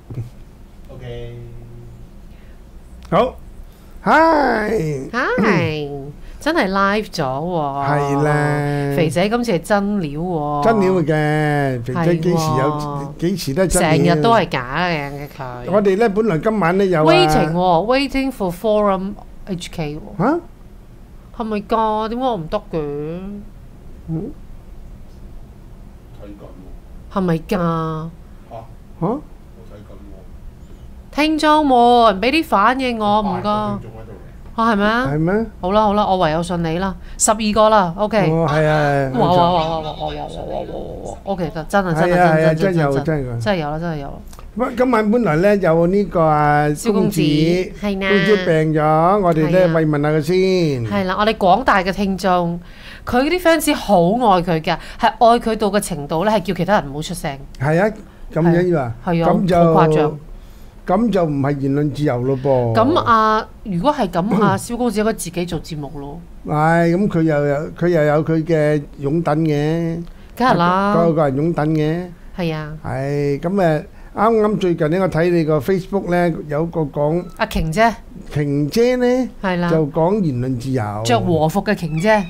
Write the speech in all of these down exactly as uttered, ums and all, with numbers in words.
OK， 好，Hi， 係真係 live 咗喎。 係啦， 肥仔今次係真料喎。 真料嘅，肥仔幾時有幾時都係真料。 成日都係假嘅佢。 我哋咧本來今晚咧有 waiting 喎 ，waiting for forum H K 喎。 嚇？ 係咪㗎？點解我唔得嘅？ 嗯， 睇緊喎。 係咪㗎？ 嚇嚇？ 我睇緊喎。 聽眾們俾啲反應我，唔該。 聽眾喺度嚟。 啊，係咪啊？ 係咩？ 好啦好啦，我唯有信你啦。十二個啦，OK。 哦，係啊， 哇哇哇哇哇哇哇哇哇哇 ！OK，真真啊真係啊係啊， 啊真真有真真有。 真係有啦，真係有啦。 咁今晚本來咧有呢個啊蕭公子係公啦子病咗，我哋咧係啊慰問下佢先。 係啦，我哋廣大嘅聽眾，佢啲 fans 好愛佢㗎，係愛佢到嘅程度咧，係叫其他人唔好出聲。 係啊，咁樣要啊， 係啊咁就好誇張咁就唔係言論自由咯噃。 咁啊，如果係咁啊，蕭公子應該自己做節目咯。 係咁，佢又有佢又有佢嘅擁躉嘅， 梗係啦， 個個人擁躉嘅。 係啊。 係咁誒，啱啱最近咧，我睇你個 Facebook 咧，有個講阿瓊姐瓊姐咧， 係啦， 就講言論自由。 著和服嘅瓊姐，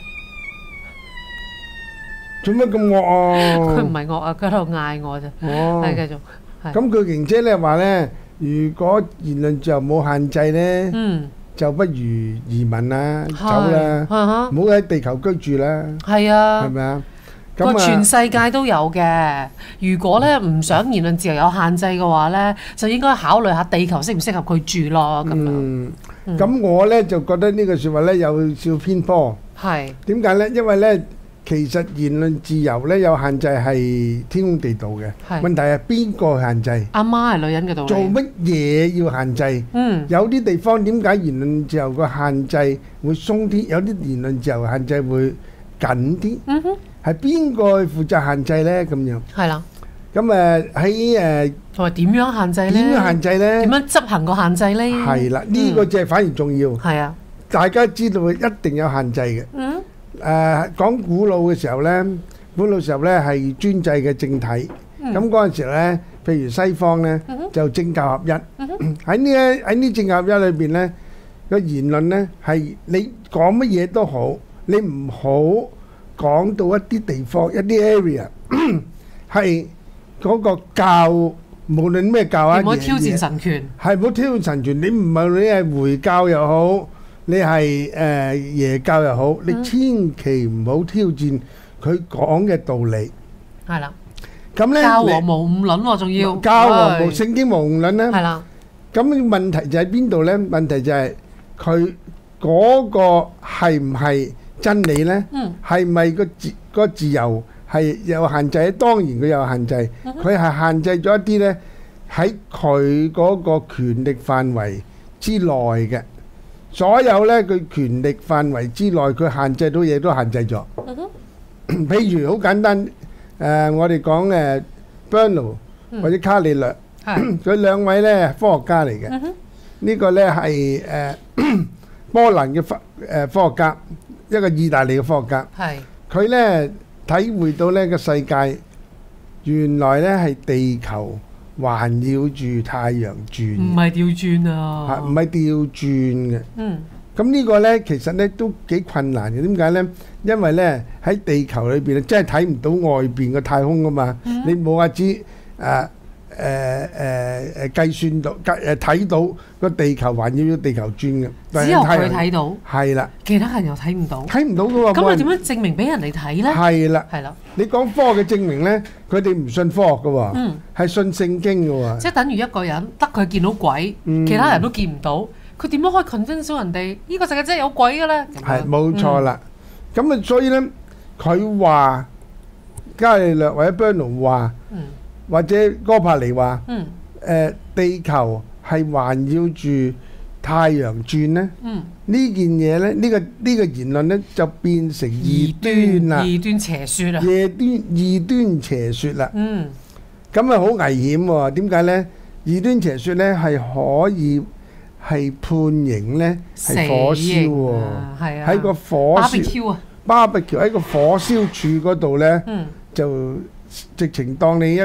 做乜咁惡啊？ 佢唔係惡啊，佢喺度嗌我啫。 哦， 係繼續。係咁佢瓊姐咧話咧，如果言論自由冇限制咧， 嗯， 就不如移民啦，走啦， 係啊唔好喺地球居住啦， 係啊係。咪啊？ 個咁啊， 全世界都有嘅。如果咧唔想言論自由有限制嘅話咧，就應該考慮下地球適唔適合佢住咯。咁樣嗯，咁我咧就覺得呢個説話咧有少偏頗。 係點解咧？因為咧，其實言論自由咧有限制係天公地道嘅。 係問題係邊個限制？ 阿媽係女人嘅道理。 做乜嘢要限制？ 嗯有啲地方點解言論自由個限制會鬆啲？有啲言論自由限制會緊啲？ 嗯哼， 係邊個負責限制咧？咁樣係啦。 咁誒喺誒同埋點樣限制咧？ 點樣限制咧點？樣執行個限制咧？ 係啦，呢個就係反而重要。 係啊。 大家知道一定有限制嘅。 嗯誒講古老嘅時候咧，古老時候咧係專制嘅政體。咁嗰陣時咧，譬如西方咧就政教合一。喺呢一喺呢政教合一裏邊咧，個言論咧係你講乜嘢都好，你唔好講到一啲地方一啲 area 係嗰個教，無論咩教啊， 唔好挑戰神權。 係唔好挑戰神權。你唔係你係回教又好，你係誒耶教又好，你千祈唔好挑戰佢講嘅道理。 係啦。 咁咧， 教和無誤論喎，仲要教和無係聖經無誤論咧。 係啦。 咁問題就喺邊度咧？問題就係佢嗰個係唔係真理咧？ 嗯係咪個自個自由係有限制？當然佢有限制，佢係限制咗一啲咧喺佢嗰個權力範圍之內嘅。所有咧佢權力範圍之內，佢限制到嘢都限制咗。譬如好簡單，誒我哋講誒 Bernard 或者卡里略， 係佢兩位咧科學家嚟嘅。呢個咧係誒波蘭嘅科誒科學家，一個意大利嘅科學家。 係佢咧體會到呢個世界原來咧係地球環繞住太陽轉， 唔係調轉嚇啊？ 唔係調轉嘅。 嗯咁呢個咧其實咧都幾困難嘅。點解咧？因為咧喺地球裏邊咧真係睇唔到外邊嘅太空噶嘛。你冇話知誒誒誒誒計算到計誒睇到個地球環繞咗地球轉嘅， 只有佢睇到， 係啦， 其他人又睇唔到。 睇唔到嘅喎。冇人咁你點樣證明俾人哋睇咧？ 係啦， 係啦， 你講科學嘅證明咧，佢哋唔信科學嘅喎， 嗯， 係信聖經嘅喎。 即係等於一個人得佢見到鬼， 嗯其他人都見唔到，佢點樣可以 convince 到人哋呢個世界真係有鬼嘅咧？咁樣係冇錯啦。咁啊，所以咧，佢話伽利略或者 Bernard 話， 嗯或者哥白尼話， 嗯誒地球係環繞住太陽轉咧。 嗯， 呢件嘢咧，呢個呢個言論咧就變成異端啦， 異端邪説啊！ 異端異端邪説啦。 嗯， 咁啊好危險喎！點解咧？異端邪説咧係可以係判刑咧係火燒喎， 係啊， 喺個火燒 barbecue 啊， 巴比橋喺個火燒柱嗰度咧， 嗯就直情當你一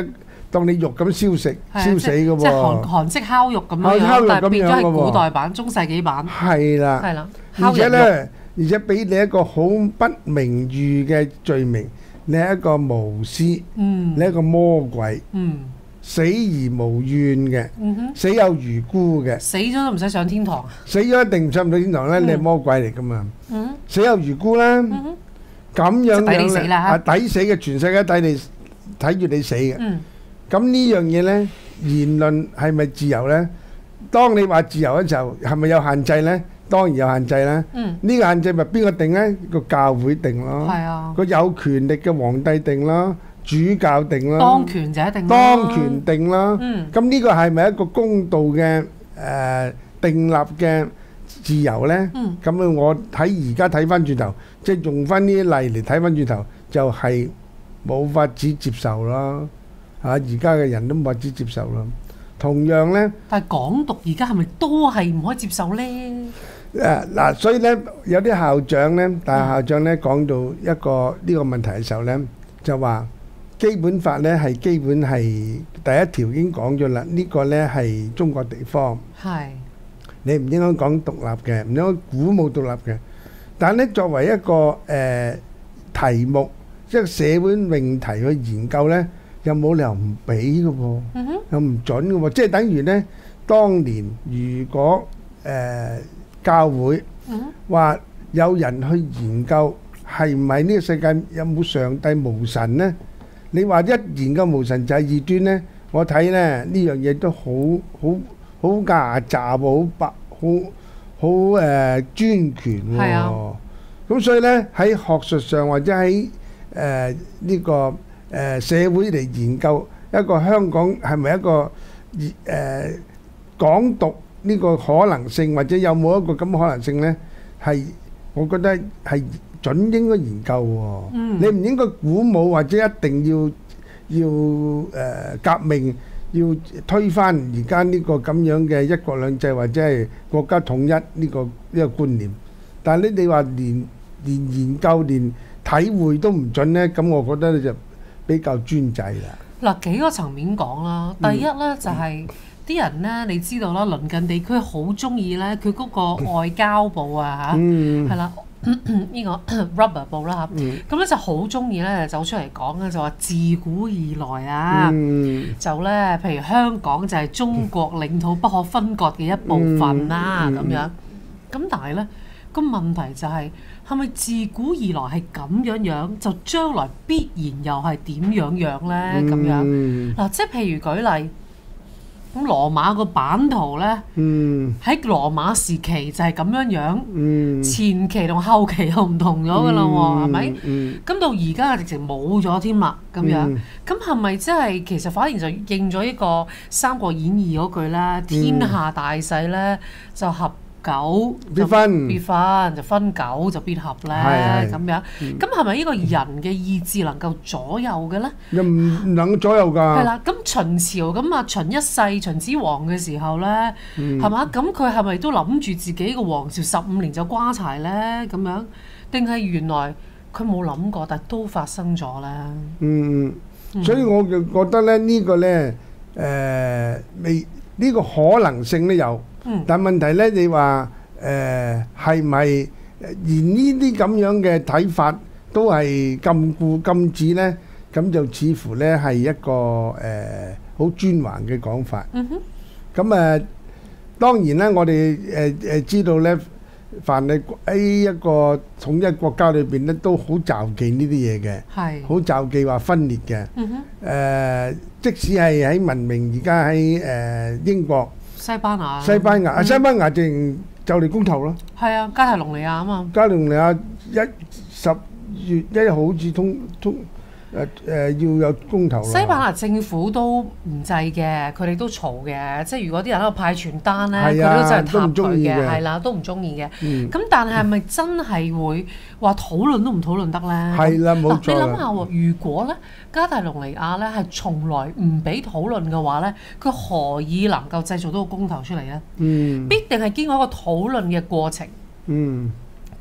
當你肉咁燒食係啊燒死嘅即係韓喎。 韓式烤肉咁樣韓烤肉樣，但係變咗係咁樣嘅喎古代版、中世紀版， 係啦， 係啦， 而烤人肉。 且咧，而且俾你一個好不名譽嘅罪名，你係一個巫師， 嗯你係一個魔鬼， 嗯死而無怨嘅， 嗯哼， 死有餘辜嘅， 死咗都唔使上天堂啊！ 死咗一定上唔到天堂咧，你係魔鬼嚟噶嘛？ 嗯死有餘辜啦， 哼咁樣就抵你樣咧， 死啦啊抵死嘅，全世界抵你睇住你死嘅。 嗯咁呢樣嘢咧，言論係咪自由咧？當你話自由嘅時候，係咪有限制咧？當然有限制啦。 嗯， 呢個限制咪邊個定咧？個教會定咯， 係啊， 個有權力嘅皇帝定咯，主教定咯， 當權就一定啦當權定咯。 嗯咁呢個係咪一個公道嘅誒訂立嘅自由咧？ 嗯咁啊，我睇而家睇翻轉頭，即係用翻呢啲例嚟睇翻轉頭，就係冇法子接受咯。嚇！而家嘅人都冇法子接受咯。同樣咧， 但係港獨而家係咪都係唔可以接受咧？ 誒嗱，所以咧有啲校長咧，大學校長咧講到一個呢個問題嘅時候咧，就話基本法咧係基本係第一條已經講咗啦，呢個咧係中國地方， 係你唔應該講獨立嘅，唔應該鼓舞獨立嘅。但係咧作為一個誒題目，即係社會命題去研究咧，又冇理由唔俾嘅喎。 嗯哼又唔準嘅喎，即係等於呢，當年如果誒、呃、教會嗯話有人去研究係唔係呢個世界有冇上帝無神呢？你話一研究無神就係異端呢？我睇呢呢樣嘢都好好好壓榨喎，好白好好誒專權喎。 係啊咁所以呢，喺學術上或者喺誒呢個誒、呃、社會嚟研究一個香港係咪一個誒、呃、港獨呢個可能性，或者有冇一個咁嘅可能性呢？係我覺得係準應該研究喎。 嗯你唔應該鼓舞或者一定要要誒、呃、革命，要推翻而家呢個咁樣嘅一國兩制或者係國家統一呢、個呢、個觀念。但係你你話連連研究連體會都唔準呢，咁我覺得你就比較專制啦。 嗱幾個層面講啦，第一咧就係、啲人咧，你知道啦，鄰近地區好中意咧，佢嗰個外交部啊嚇， 嗯係啦，呢個 rubber 部啦嚇， 嗯咁咧就好中意咧走出嚟講咧，就話自古以來啊， 嗯就咧譬如香港就係中國領土不可分割嘅一部分啦，咁、 嗯嗯樣。咁但係咧個問題就係係咪自古以來係咁樣樣，就將來必然又係點樣樣咧？咁樣嗯嗱，即係譬如舉例，咁羅馬個版圖咧嗯喺羅馬時期就係咁樣樣， 嗯前期同後期又唔同咗噶啦喎，係咪？ 嗯咁到而家直情冇咗添啦，咁樣嗯， 咁係咪即係其實反而就應咗呢個《三國演義》嗰句啦，天下大勢咧就合九就必分必分，就分九就必合咧， 係係咁樣。咁係咪呢個人嘅意志能夠左右嘅咧？ 又唔唔能左右㗎。 係啦，咁秦朝咁啊，秦一世秦始皇嘅時候咧，係嘛、咁佢係咪都諗住自己個皇朝十五年就瓜柴咧？咁樣定係原來佢冇諗過，但係都發生咗咧？ 嗯，所以我就覺得咧呢個咧誒未呢個可能性都有。 嗯但問題咧，你話誒係咪連呢啲咁樣嘅睇法都係禁錮禁止咧？咁就似乎咧係一個誒好專橫嘅講法。 嗯哼， 咁誒當然啦，我哋誒誒知道咧，凡係喺一個統一國家裏邊咧，都好罩忌呢啲嘢嘅， 係。 好罩忌話分裂嘅。 嗯哼， 誒，即使係喺文明而家喺誒英國、 西班牙。 西班牙，啊嗯西班牙淨就嚟公投咯。 係啊，加泰隆尼亞啊嘛。 加隆尼亞一十月一號好似通通誒誒要有公投啦。 西班牙政府都唔制嘅，佢哋都嘈嘅，即係如果啲人喺度派傳單咧，佢係啊都真係都唔撻佢嘅， 鍾意嘅係啦，都唔中意嘅。 嗯咁但係係咪真係會話討論都唔討論得咧？ 係啦冇嗱錯啦你諗下喎，如果咧加泰隆尼亞咧係從來唔俾討論嘅話咧，佢何以能夠製造到個公投出嚟咧？ 嗯必定係經過一個討論嘅過程。 嗯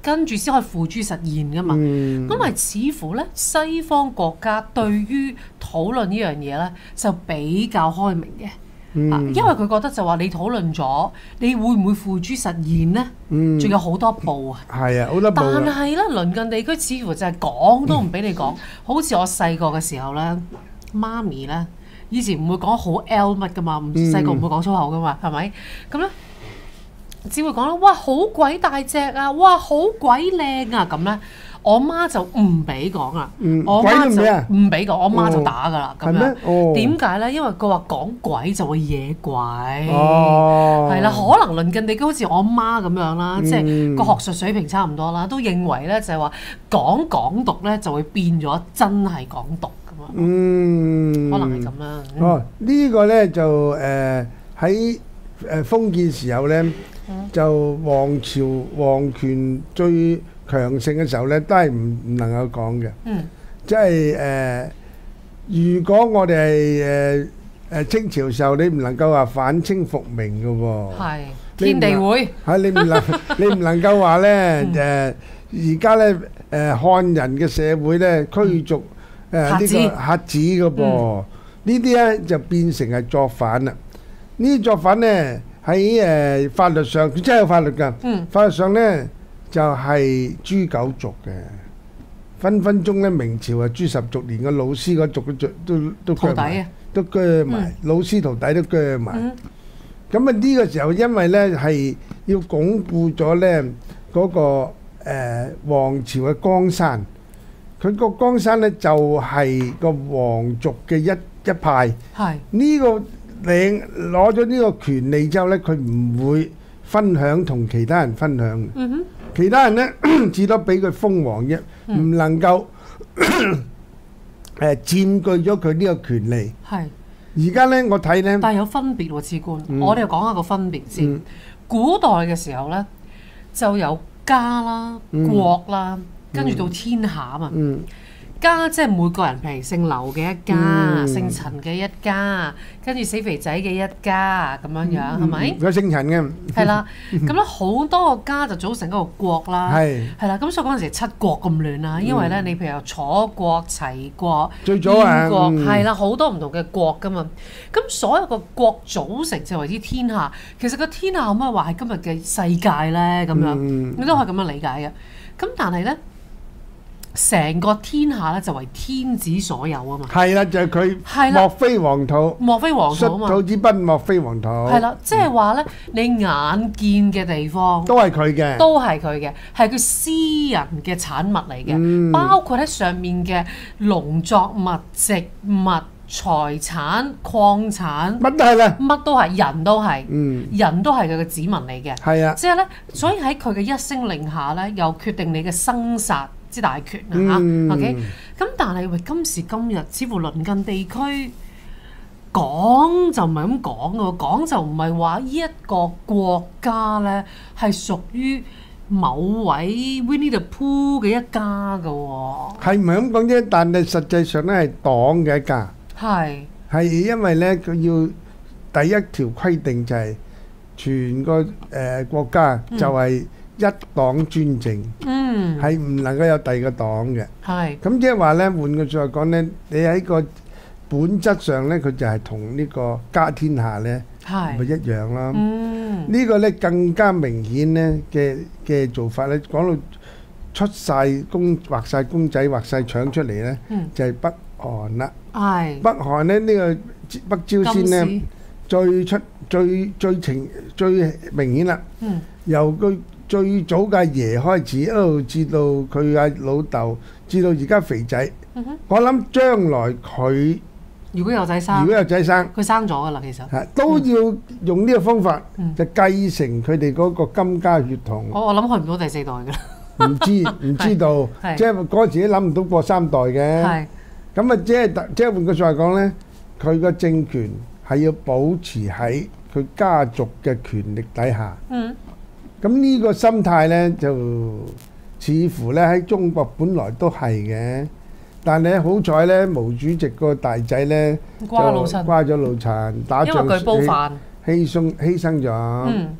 跟住先可以付諸實現噶嘛。 嗯咁咪、似乎咧，西方國家對於討論呢樣嘢咧，就比較開明嘅。 嗯啊，因為佢覺得就話你討論咗，你會唔會付諸實現呢？ 嗯仲有好多步啊！ 係啊，好多步但啊。 係咧，鄰近地區似乎就係講都唔俾你講，好似我細個嘅時候咧，媽咪咧以前唔會講好 L 乜噶嘛，唔細個唔會講粗口噶嘛，係咪？咁咧只會講啦，哇好鬼大隻啊，哇好鬼靚啊咁咧。我媽就唔俾講啦， 嗯我媽鬼都唔俾啊就唔俾講，我媽就打噶啦咁係咩樣。 哦點解咧？因為佢話講鬼就會惹鬼。 哦， 係啦，可能鄰近地區好似我媽咁樣啦， 嗯即係個學術水平差唔多啦，都認為咧就係話講港獨咧就會變咗真係港獨咁啊， 嗯， 可能係咁啦。嗯哦，呢個咧就誒喺誒封建時候咧，就皇朝皇權最強盛嘅時候咧，都係唔唔能夠講嘅。 嗯即係誒，如果我哋係誒誒清朝時候，你唔能夠話反清復明嘅喎。 係你唔天地會係你唔能你唔能夠話咧誒，而家咧誒漢人嘅社會咧驅逐誒呢個客子客子嘅噃，呢啲咧就變成係作反啦。呢啲作反咧喺誒法律上，佢真係有法律㗎。 嗯法律上咧就係誅九族嘅，分分鐘咧明朝啊誅十族，連個老師嗰族都都都徒弟鋸埋啊， 都鋸埋，老師徒弟都鋸埋。 嗯咁啊呢個時候，因為咧係要鞏固咗咧嗰個誒皇朝嘅江山，佢個江山咧就係個皇族嘅一一派。 係呢個領攞咗呢個權利之後咧，佢唔會分享同其他人分享嘅。 嗯哼其他人咧至多俾佢封王啫，唔能夠誒佔據咗佢呢個權利。 係， 而家咧我睇咧， 但係有分別喎，次官。 嗯我哋又講下個分別先。 嗯古代嘅時候咧，就有家啦、 嗯國啦，跟住到天下啊嘛。 嗯家即係每個人，譬如姓劉嘅一家， 嗯姓陳嘅一家，跟住死肥仔嘅一家咁樣樣，係咪？ 佢姓陳嘅， 係啦，咁咧好多個家就組成一個國啦。 係係啦，咁所以嗰陣時七國咁亂啦，因為咧你譬如有楚國、齊國、 最早啊燕國， 嗯係啦，好多唔同嘅國噶嘛。咁所有個國組成就為之天下。其實個天下可唔可以話係今日嘅世界咧？咁樣、 嗯你都可以咁樣理解嘅。咁但係咧，成個天下咧就為天子所有啊嘛。 係啦，就係佢係啦莫非黃土， 莫非黃率土啊嘛。 土之濱莫非黃土， 係啦，即係話咧，你眼見嘅地方。 都係佢嘅， 都係佢嘅，係佢私人嘅產物嚟嘅， 嗯包括喺上面嘅農作物、植物、財產、礦產， 乜都係啦， 乜都係，人都係， 嗯， 人都係佢嘅子民嚟嘅。 係啊， 即係咧，所以喺佢嘅一聲令下咧，又決定你嘅生殺之大權啊嚇。 嗯 OK，咁但係喂，今時今日，似乎鄰近地區講就唔係咁講嘅喎，講就唔係話呢一個國家咧係屬於某位 Winnie the Pooh 嘅一家嘅喎。 係唔係咁講啫？但係實際上咧係黨嘅一家， 係係因為咧佢要第一條規定就係全個誒國家就係一黨專政， 嗯係唔能夠有第二個黨嘅。 係咁即係話咧，換句説話講咧，你喺個本質上咧，佢就係同呢個家天下咧，咪一係樣啦。 嗯呢個咧更加明顯咧嘅嘅做法咧，講到出晒公畫晒公仔畫晒腸出嚟咧， 嗯就係北韓啦。 係北韓咧呢個北朝鮮咧金最出最最情最明顯啦。 嗯由佢最早嘅阿爺開始，一路至到佢阿老豆，至到而家肥仔。 嗯哼， 我諗將來佢如果有仔生， 如果有仔生， 佢生咗㗎啦，其實。 係都要用呢個方法， 嗯就繼承佢哋嗰個金家血統。 我我諗去唔到第四代㗎啦。 唔知唔知道， 係即係嗰陣時都諗唔到過三代嘅。 係咁啊，即係即係換句説話講咧，佢個政權係要保持喺佢家族嘅權力底下。 嗯咁呢個心態咧，就似乎咧喺中國本來都係嘅，但係好彩咧，毛主席個大仔咧就瓜老襯， 瓜咗老襯，打因為仗佢煲飯。 犧牲犧牲咗。 嗯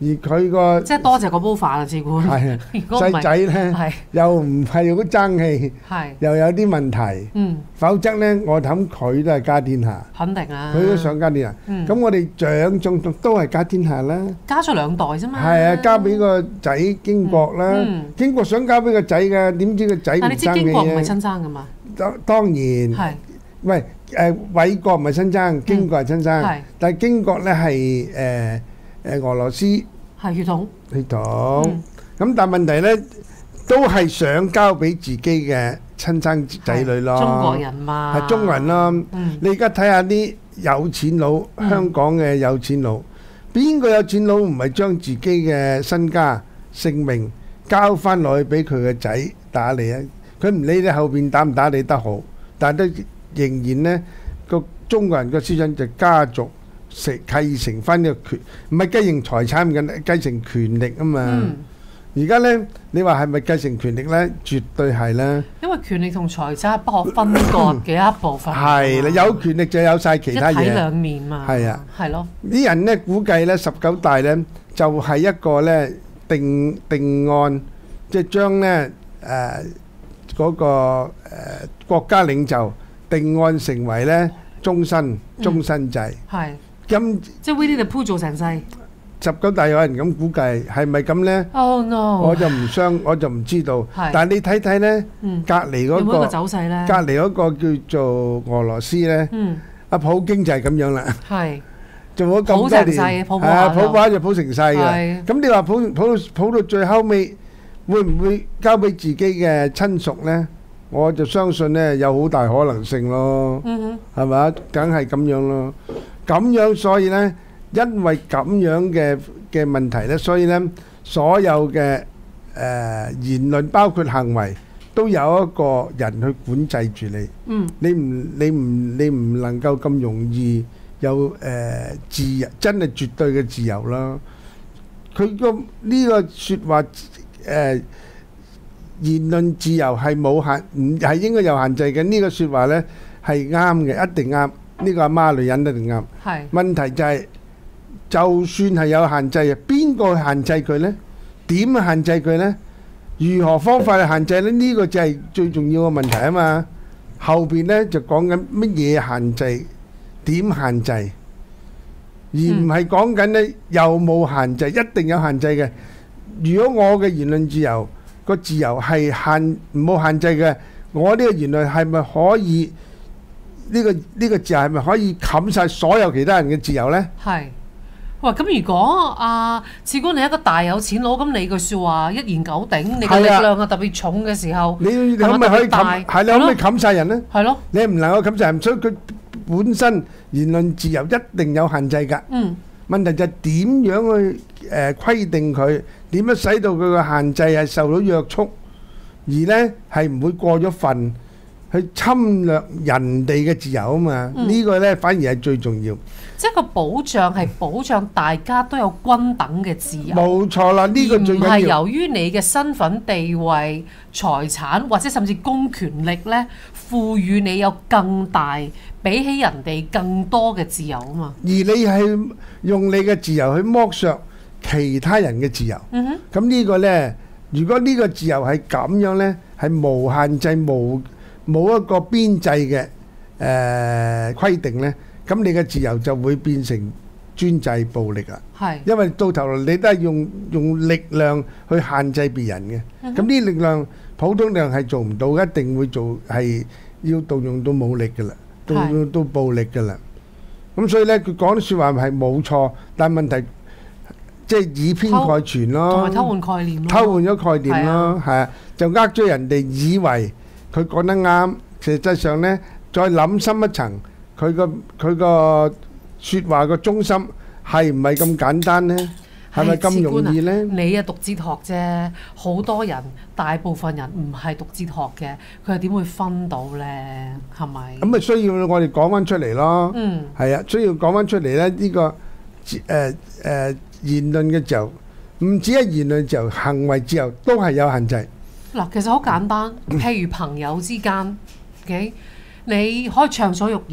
而佢個即係多謝嗰煲飯啊，試官。 係啊如果唔係細仔咧係又唔係好爭氣， 係又有啲問題， 嗯， 否則咧我諗佢都係家天下， 肯定啊。 佢都想家天下。 嗯咁我哋長種都係家天下啦。 加咗兩代啫嘛。 係啊，交俾個仔經國啦嗯嗯， 經國想交俾個仔嘅，點知個仔唔但你知爭經國唔係氣啊？ 親生噶嘛？ 當當然。 係喂，誒偉國唔係親生，經國係親生， 係但係經國咧係誒誒俄羅斯血係血統。 統， 嗯咁但係問題咧都係想交俾自己嘅親生仔女咯。 中國人嘛。 係中國人咯。 嗯你而家睇下啲有錢佬，香港嘅有錢佬，邊個有錢佬唔係將自己嘅身家性命交翻落去俾佢嘅仔打理啊？佢唔理你後邊打唔打理得好，但係都仍然呢個中國人嘅思想就家族承繼承翻呢個權，唔係繼承財產咁緊，繼承權力啊嘛。 嗯而家呢，你話係咪繼承權力呢？絕對係啦。 因為權力同財產係不可分割嘅一部分。 係啦，有權力就有晒其他一體嘢。 兩面嘛。 係啊， 係咯。 啲人呢估計呢十九大呢就係一個呢定定案，即係將呢誒嗰個誒國家領袖定案成為呢終身終身制。 係。 咁即係 Winnie the Pooh 做成世。 十九大有人咁估計，係咪咁呢？ Oh no！ 我就唔相，我就唔知道。 係但係你睇睇呢， 嗯隔離嗰有冇一個個走勢咧？ 隔離嗰個叫做俄羅斯呢， 嗯， 阿普京就係咁樣啦。 係。 做咗咁多普成年， 世普普係啊， 下就普普下就普成世嘅。 係咁你話普普普到最後尾，會唔會交俾自己嘅親屬呢？我就相信呢有好大可能性咯， 嗯係咪？梗係咁樣咯。咁樣所以呢，因為咁樣嘅嘅問題呢，所以呢所有嘅誒言論包括行為，都有一個人去管制住你。 嗯你唔你唔你唔能夠咁容易有誒、呃、自由，真係絕對嘅自由啦。佢個呢個説話誒、呃、言論自由係冇限，唔係應該有限制嘅。呢、個説話呢係啱嘅，一定啱。呢、個阿媽女人一定啱。 係。 問題就係、就算係有限制嘅，邊個限制佢呢？點限制佢呢？如何方法去限制呢？呢、個就係最重要嘅問題啊嘛。後邊呢就講緊乜嘢限制，點限制，而唔係講緊呢有冇限制，一定有限制嘅。如果我嘅言論自由個自由係限冇限制嘅，我呢個言論係咪可以呢、個呢、個自由係咪可以冚晒所有其他人嘅自由呢？ 係。喂，咁如果阿次官你係一個大有錢佬，咁你句説話一言九鼎，你嘅力係啊量係特別重嘅時候， 你你係可唔可以可以特別大冚？係你可唔可以冚晒人呢？ 係咯。 你唔能夠冚晒人，所以佢本身言論自由一定有限制㗎。 嗯問題就係點樣去誒規定佢，點樣使到佢個限制係受到約束，而呢係唔會過咗份去侵略人哋嘅自由啊嘛。 嗯呢個呢反而係最重要。 即係個保障係保障大家都有均等嘅自由。 冇錯啦，呢個最而唔係緊要。 由於你嘅身份地位、財產或者甚至公權力呢，賦予你有更大比起人哋更多嘅自由啊嘛。 而你係用你嘅自由去剝削其他人嘅自由。 嗯哼。 咁呢個呢，如果呢個自由係咁樣呢，係無限制、無冇一個邊際嘅誒規定呢，咁你嘅自由就會變成專制暴力啦。 係。 因為到頭來你都係用用力量去限制別人嘅。咁呢力量普通力量係做唔到，一定會做係要動用到武力㗎啦，動用到暴力㗎啦。咁所以呢，佢講啲説話係冇錯，但係問題即係以偏概全咯， 同埋偷換概念咯。 偷換咗概念咯，係啊，就呃咗人哋以為佢講得啱，實際上呢，再諗深一層，佢個佢個説話個中心係唔係咁簡單呢？係咪咁容易呢？ 你啊讀哲學啫，好多人大部分人唔係讀哲學嘅，佢係點會分到呢？係咪？ 咁咪需要我哋講翻出嚟咯。 嗯， 係啊，需要講翻出嚟咧。呢、這個誒誒、呃呃、言論嘅自由，唔止係言論自由，行為自由都係有限制。 嗱，其實好簡單，譬如朋友之間，OK，你可以暢所欲言，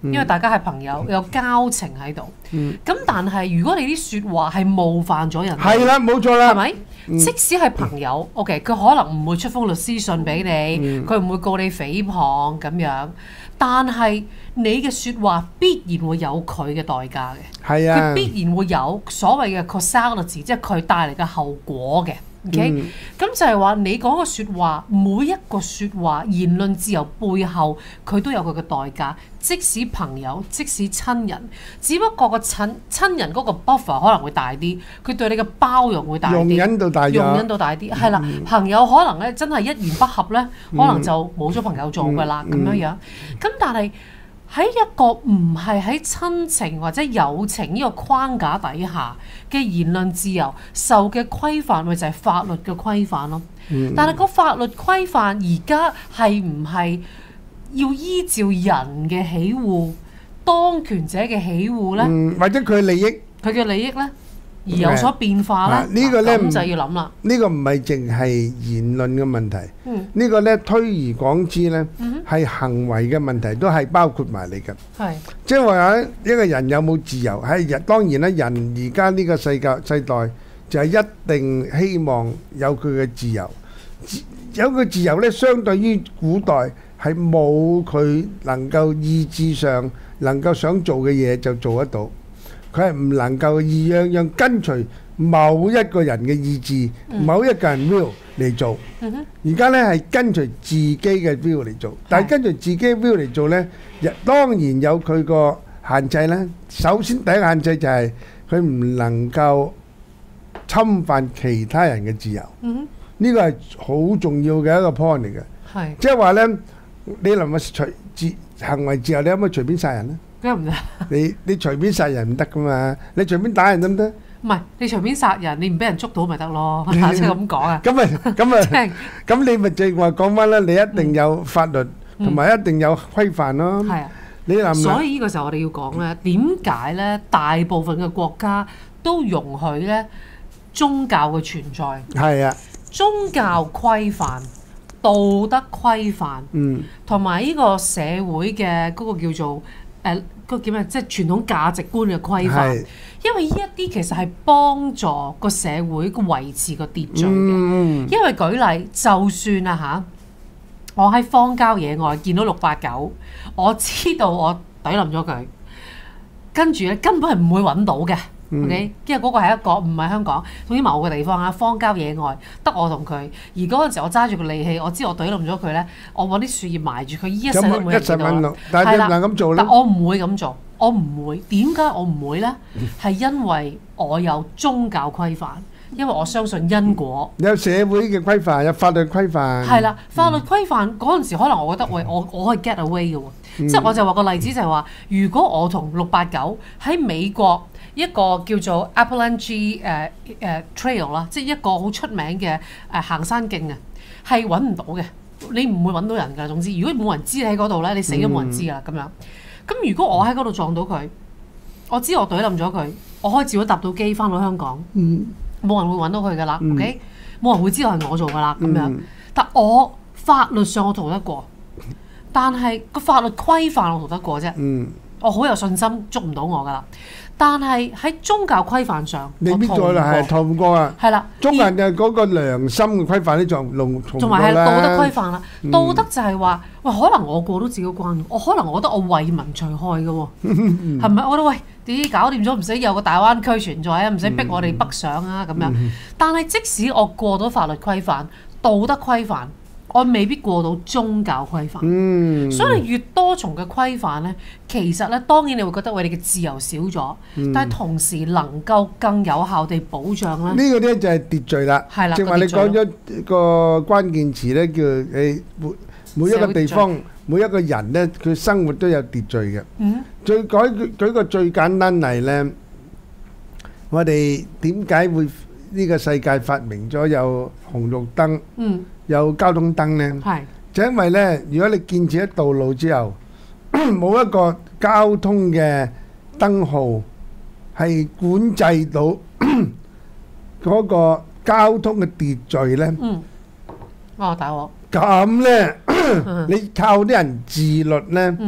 因為大家係朋友，有交情喺度。 嗯咁但係如果你啲説話係冒犯咗人， 係啦，冇錯啦， 係咪？即使係朋友，OK，佢可能唔會出封律師信俾你，佢唔會告你誹謗咁樣，但係你嘅説話必然會有佢嘅代價嘅， 係啊， 佢必然會有所謂嘅 causality，即係佢帶嚟嘅後果嘅。OK，咁、就係話你講個説話，每一個説話言論自由背後，佢都有佢嘅代價。即使朋友，即使親人，只不過個親親人嗰個 buffer 可能會大啲，佢對你嘅包容會大啲， 容忍度大咗， 容忍度大啲，係啦、嗯。朋友可能咧真係一言不合咧，可能就冇咗朋友做㗎啦，咁、嗯、樣樣。咁但係喺一個唔係喺親情或者友情呢個框架底下嘅言論自由受嘅規範，咪就係法律嘅規範咯。嗯、但係個法律規範而家係唔係要依照人嘅喜惡、當權者嘅喜惡呢？ 嗯、或者佢利益， 佢嘅利益呢？而有所變化咧， 呢、呢個咧咁就要諗啦。 呢個唔係淨係言論嘅問題，嗯、呢個咧推而廣之咧，係、嗯、行為嘅問題，都係包括埋嚟㗎。係，即係話一個人有冇自由？係人當然啦，人而家呢個世界世代就係一定希望有佢嘅自由。有個自由咧，相對於古代係冇佢能夠意志上能夠想做嘅嘢就做得到。佢係唔能夠意樣樣跟隨某一個人嘅意志、嗯、某一個人 will 嚟做。而家咧係跟隨自己嘅 will 嚟做，但係跟隨自己 will 嚟做咧，當然有佢個限制啦。首先第一個限制就係佢唔能夠侵犯其他人嘅自由。呢、嗯、個係好重要嘅一個 point 嚟嘅。係，即係話咧，你能夠隨自行為自由，你可唔可以隨便殺人咧？ 梗唔得， 你你隨便殺人唔得噶嘛？你隨便打人得唔得？ 唔係，你隨便殺人，你唔俾人捉到咪得咯？即係咁講啊！ 咁咪咁咪，咁你咪正話講翻啦。你一定有法律同埋一定有規範咯。係啊，你諗， 所以呢個時候我哋要講咧，點解咧大部分嘅國家都容許咧宗教嘅存在？係啊，宗教規範、道德規範，嗯，同埋呢個社會嘅嗰個叫做。誒、呃、嗰、那個叫咩？即係傳統價值觀嘅規範，因為呢一啲其實係幫助個社會個維持個秩序嘅。嗯、因為舉例，就算啊嚇，我喺荒郊野外見到六八九，我知道我懟冧咗佢，跟住咧根本係唔會揾到嘅。嗯、OK，因為嗰個係一個唔係香港，總之某個地方啊，荒郊野外得我同佢。而嗰陣時我揸住個利器，我知我懟冧咗佢咧，我揾啲樹葉埋住佢，依一世都冇人見到啦。 但係你唔能咁做咧？ 但我唔會咁做，我唔會。點解我唔會咧？係因為我有宗教規範，因為我相信因果。 有社會嘅規範，有法律規範。 係啦，法律規範嗰陣時，可能我覺得喂，我我可以 get away 嘅喎。嗯、即係我就話個例子就係話，如果我同六八九喺美國。一個叫做 Appalachian 誒、uh, 誒、uh, Trail 啦，即係一個好出名嘅誒、uh, 行山徑啊，係揾唔到嘅，你唔會揾到人㗎。總之，如果冇人知你喺嗰度咧，你死都冇人知㗎啦。咁樣，咁如果我喺嗰度撞到佢，我知我懟冧咗佢，我可以照咗搭到機翻到香港，冇、嗯、人會揾到佢㗎啦。嗯、OK，冇人會知道係我做㗎啦。咁樣，嗯、但我法律上我逃得過，但係個法律規範我逃得過啫。嗯、我好有信心捉唔到我㗎啦。但係喺宗教規範上， 你邊個啦？係逃唔過啊！係啦，中人嘅嗰個良心嘅規範咧，就龍同埋係道德規範啦。嗯、道德就係話，喂，可能我過到自己關，我可能我覺得我為民除害嘅喎，係咪？我覺得喂，啲搞掂咗，唔使有個大灣區存在啊，唔使逼我哋北上啊咁樣。嗯、但係即使我過到法律規範、道德規範，我未必過到宗教規範，嗯、所以越多重嘅規範咧，其實咧當然你會覺得喂，你嘅自由少咗，嗯、但係同時能夠更有效地保障咧。呢個咧就係秩序啦，正話你講咗個關鍵詞咧，叫誒每每一個地方每一個人咧，佢生活都有秩序嘅。嗯，最舉舉個最簡單例咧，我哋點解會呢個世界發明咗有紅綠燈？嗯。有交通燈呢，係就因為呢，如果你建設咗道路之後，冇一個交通嘅燈號係管制到嗰個交通嘅秩序呢，嗯，哦，大鑊咁呢，你靠啲人自律呢，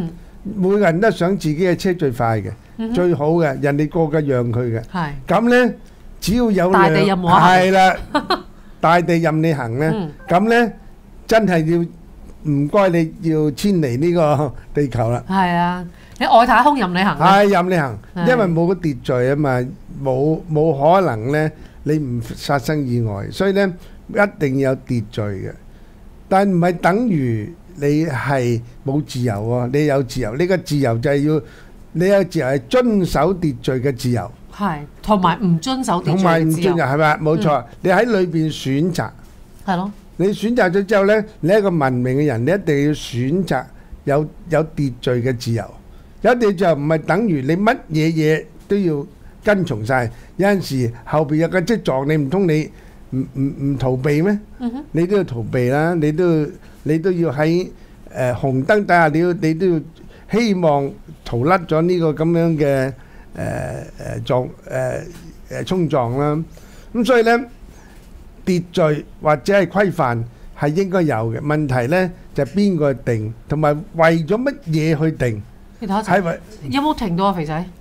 每個人都想自己嘅車最快嘅、 嗯、 最好嘅，人哋個個讓佢嘅。 係咁呢，只要有大地任我行係啦，大地任你行呢，咁、嗯、呢，真係要唔該你要遷離呢個地球啦。 係啊，你外太空任你行。 係任你行，因為冇個秩序啊嘛，冇冇可能呢，你唔發生意外，所以呢，一定要有秩序嘅。但唔係等於你係冇自由喎，你有自由，呢個自由就係要你有自由係遵守秩序嘅自由， 係同埋唔遵守秩序嘅自由， 同埋唔遵守係咪？冇錯，你喺裏邊選擇， 係咯。 你選擇咗之後呢，你係一個文明嘅人，你一定要選擇有有秩序嘅自由。有啲就唔係等於你乜嘢嘢都要跟從曬，有陣時後邊有個職狀，你唔通你唔唔唔逃避咩？你都要逃避啦，你都要你都要喺誒紅燈底下，你要你都要希望逃甩咗呢個咁樣嘅誒誒撞誒誒衝撞啦。咁所以咧，秩序或者係規範係應該有嘅。問題咧就係邊個定，同埋為咗乜嘢去定？ 你睇下，係咪有冇停到啊，肥仔？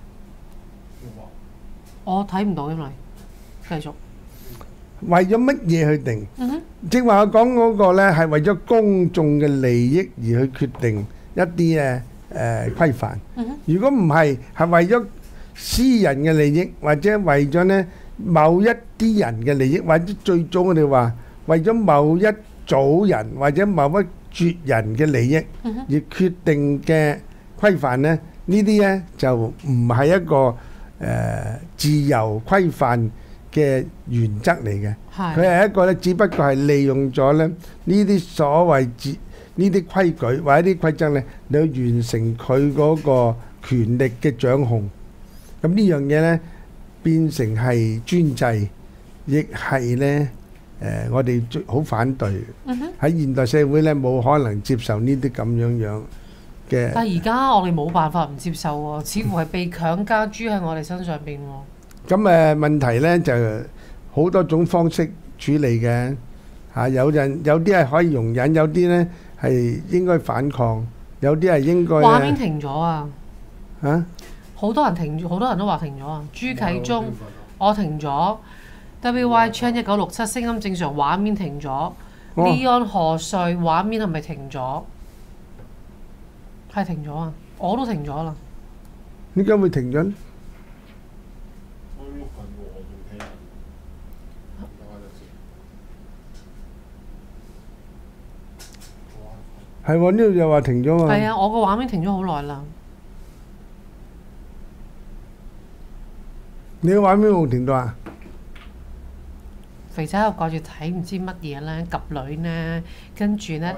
我睇唔到，因為繼續。 為咗乜嘢去定？正話我講嗰個咧係為咗公眾嘅利益而去決定一啲嘅誒規範。如果唔係，係為咗私人嘅利益，或者為咗咧某一啲人嘅利益，或者最早我哋話為咗某一組人或者某一撮人嘅利益而決定嘅規範咧，呢啲咧就唔係一個誒自由規範嘅原則嚟嘅，佢係一個咧，只不過係利用咗咧呢啲所謂自呢啲規矩或者啲規則咧，嚟去完成佢嗰個權力嘅掌控。咁呢樣嘢咧變成係專制，亦係咧誒我哋最好反對。喺現代社會咧冇可能接受呢啲咁樣樣嘅。 但係而家我哋冇辦法唔接受喎，似乎係被強加諸喺我哋身上邊喎。 咁誒問題咧就好多種方式處理嘅嚇，有人有啲係可以容忍，有啲咧係應該反抗，有啲係應該。畫面停咗啊！ 嚇！ 好多人停住，好多人都話停咗啊！朱啟忠，我停咗。W Y Chan 一九六七聲音正常，畫面停咗。Leon 何瑞畫面係咪停咗？係停咗啊！我都停咗啦。 點解會停咗？係喎，呢度又話停咗喎。 係啊，我個畫面停咗好耐啦。 你個畫面冇停到啊？ 肥仔喺度掛住睇唔知乜嘢咧，及女咧，跟住咧。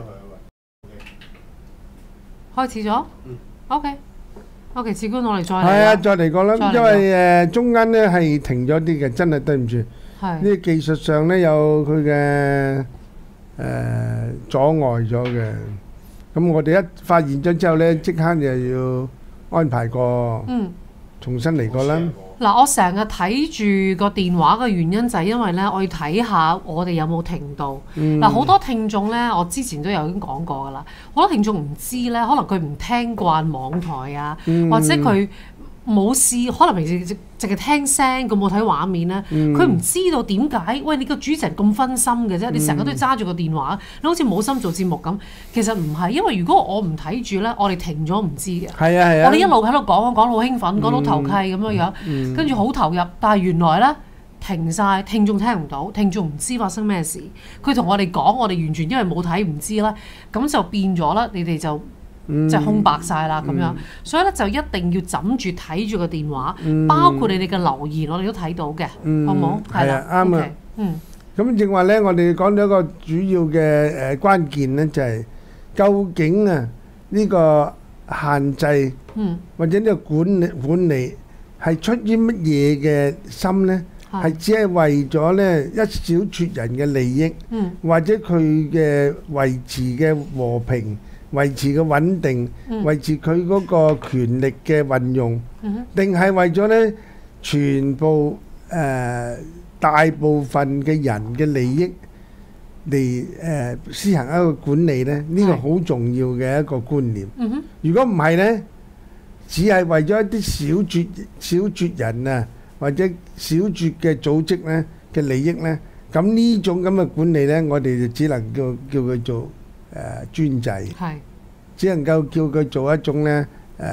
開始咗？嗯。OK。OK，次官我哋再嚟。係啊，再嚟過啦，因為誒中間咧係停咗啲嘅，真係對唔住。係。呢技術上咧有佢嘅。誒、呃、阻礙咗嘅，咁我哋一發現咗之後呢，即刻就要安排過，嗯，重新嚟過啦。 嗱、嗯，我成日睇住個電話嘅原因就係因為呢，我要睇下我哋有冇停到。嗱、嗯，好多聽眾呢，我之前都有已經講過噶啦，好多聽眾唔知呢，可能佢唔聽慣網台啊，嗯、或者佢冇試，可能平時淨係聽聲，佢冇睇畫面咧，佢唔、嗯、知道點解。喂，你個主持人咁分心嘅啫，嗯、你成日都揸住個電話，你好似冇心做節目咁。其實唔係，因為如果我唔睇住咧，我哋停咗唔知嘅。係啊係啊，我哋一路喺度講，講到好興奮，講到頭契咁樣樣，跟住好投入。但係原來咧停晒，聽眾聽唔到，聽眾唔知發生咩事。佢同我哋講，我哋完全因為冇睇唔知啦，咁就變咗啦。你哋就。嗯、就空白晒啦咁樣，嗯、所以咧就一定要枕住睇住個電話，嗯、包括你哋嘅留言，我哋都睇到嘅，嗯、好冇？係啊，啱啊。嗯，咁正話咧，我哋講咗一個主要嘅誒關鍵咧，就係、是、究竟啊呢、這個限制，嗯、或者呢個管理管理係出於乜嘢嘅心咧？係只係為咗咧一小撮人嘅利益，嗯、或者佢嘅維持嘅和平。維持嘅穩定，維持佢嗰個權力嘅運用，定係為咗咧全部誒大部分嘅人嘅利益嚟誒施行一個管理咧，呢個係好重要嘅一個觀念。 嗯哼， 如果唔係咧，只係為咗一啲小撮小撮人啊，或者小撮嘅組織咧嘅利益咧，咁呢種咁嘅管理咧，我哋就只能叫叫佢做誒、呃、專制， 係只能夠叫佢做一種咧誒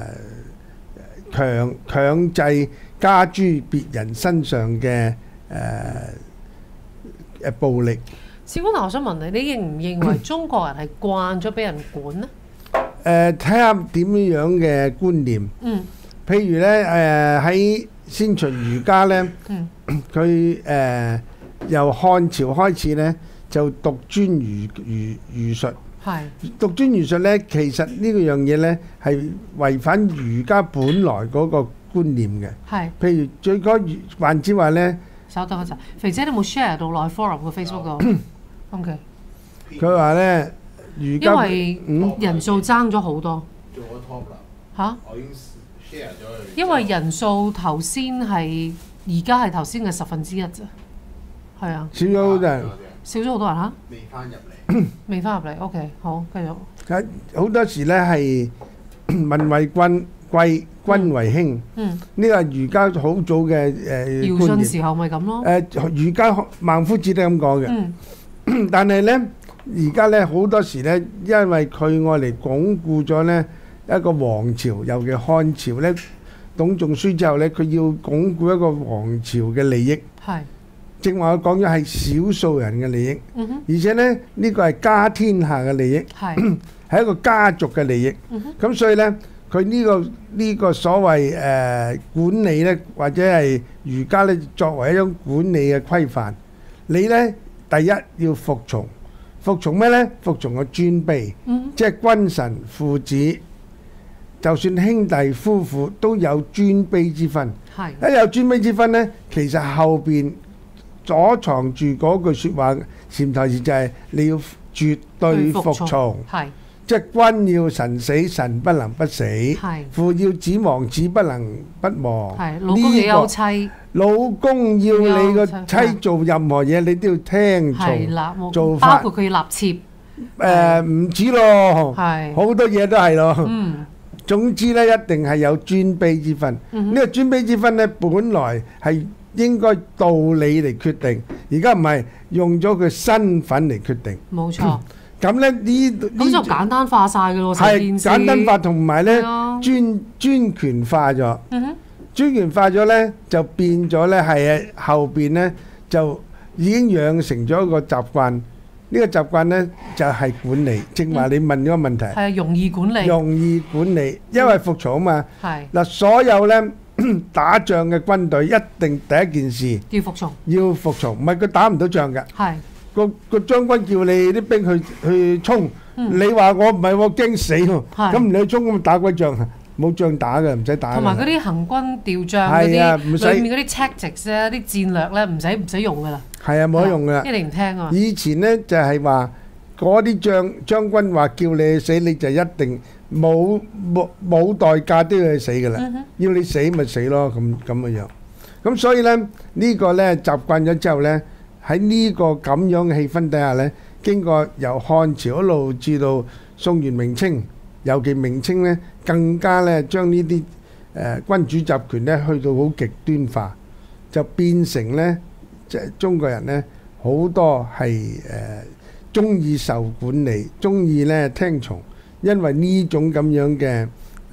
強強制加諸別人身上嘅誒誒暴力。 士官，但我想問你，你認唔認為中國人係慣咗俾人管呢？ 誒睇下點樣嘅觀念， 嗯譬如咧誒喺先秦儒家咧， 嗯佢誒、呃由漢朝開始咧就獨尊儒儒儒術， 係獨尊儒術咧其實呢個樣嘢咧係違反儒家本來嗰個觀念嘅。 係。 譬如最初晏子話咧， 稍等一陣，肥姐你冇 share 到內 forum 個 Facebook 度？OK， 佢話咧儒家因為嗯人數爭咗好多做咗 top 啦， 嚇， 我已經 share 咗佢。 因為人數頭先係而家係頭先嘅十分之一咋，係啊， 少咗好多人。 少咗好多人嚇， 未翻入嚟， 未翻入嚟。OK，好，繼續。 喺好多時咧係民為君貴，君為輕。 嗯， 呢個係儒家好早嘅誒堯觀念。 舜時候咪咁咯。 誒儒家孟夫子都咁講嘅。 嗯， 但係咧，而家咧好多時咧，因為佢愛嚟鞏固咗咧一個王朝，尤其漢朝咧，董仲舒之後咧，佢要鞏固一個王朝嘅利益。 係。 正話我講咗係少數人嘅利益， 嗯哼， 而且咧呢個係家天下嘅利益， 係。 係一個家族嘅利益。 嗯哼， 咁所以咧，佢呢個呢個所謂誒管理咧，或者係儒家咧作為一種管理嘅規範，你咧第一要服從，服從咩咧？服從個尊卑， 嗯即係君臣父子，就算兄弟夫婦都有尊卑之分。 係。 一有尊卑之分咧，其實後邊躲藏住嗰句説話潛台詞就係你要絕對服從， 係。 即係君要臣死，臣不能不死； 係。 父要子亡，子不能不亡。 係。老公亦有妻。 老公要你個妻做任何嘢，你都要聽從係啦，冇做法。 包括佢要納妾。 誒唔止咯， 係。 好多嘢都係咯。 嗯。 總之咧，一定係有尊卑之分。 嗯哼呢個尊卑之分咧，本來係應該道理嚟決定，而家唔係用咗佢身份嚟決定。 冇錯。 咁咧呢咁就簡單化晒㗎咯，成件係事。 簡單化，同埋咧係啊專專權化咗。 嗯哼， 專權化咗咧，就變咗咧係後邊咧就已經養成咗一個習慣。呢個習慣咧就係管理。正話你問咗個問題， 係啊，容易管理。 容易管理，因為服從啊嘛。 係嗱，所有咧打仗嘅軍隊一定第一件事要服從。 要服從，唔係佢打唔到仗㗎。 係。 個個將軍叫你啲兵去去衝，你話我唔係喎，驚死喎， 係咁唔理衝咁打鬼仗啊？冇仗打嘅，唔使打㗎。 同埋嗰啲行軍調將嗰係啊唔使啲，裡面嗰啲 tactics 咧，啲戰略咧，唔使唔使用㗎啦。 係啊，冇得用㗎啦一。定唔聽啊。 以前咧就係話嗰啲將將軍話叫你去死，你就一定冇冇冇代價都要去死㗎啦。 嗯哼， 要你死咪死咯，咁咁嘅樣。咁所以咧呢個咧習慣咗之後咧，喺呢個咁樣嘅氣氛底下咧，經過由漢朝一路至到宋元明清，尤其明清咧更加咧將呢啲誒君主集權咧去到好極端化，就變成咧即係中國人咧好多係誒中意受管理，中意咧聽從，因為呢種咁樣嘅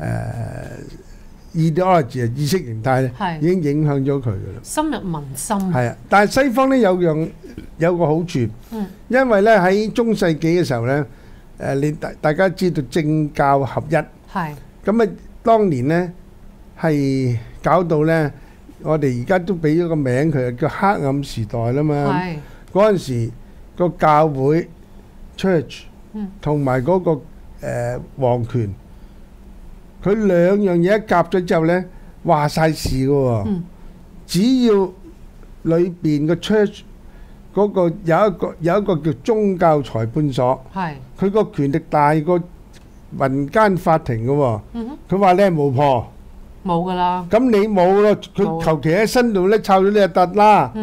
誒 ideology 啊意識形態咧係已經影響咗佢噶啦。 深入民心。 係啊，但係西方咧有樣有個好處， 嗯， 因為咧喺中世紀嘅時候咧，誒你大大家知道政教合一， 係。 咁啊當年咧係搞到咧，我哋而家都俾咗個名佢，叫黑暗時代啦嘛。 係。 嗰陣時個教會 church 嗯同埋嗰個誒皇權，佢兩樣嘢一夾咗之後咧，話晒事嘅喎。 嗯只要裏邊個 church 嗰個有一個有一個叫宗教裁判所， 係。 佢個權力大過民間法庭嘅喎。 嗯哼， 佢話你係巫婆， 冇㗎啦。 咁你冇咯，佢冇求其喺身度咧摷咗你就得啦。 嗯，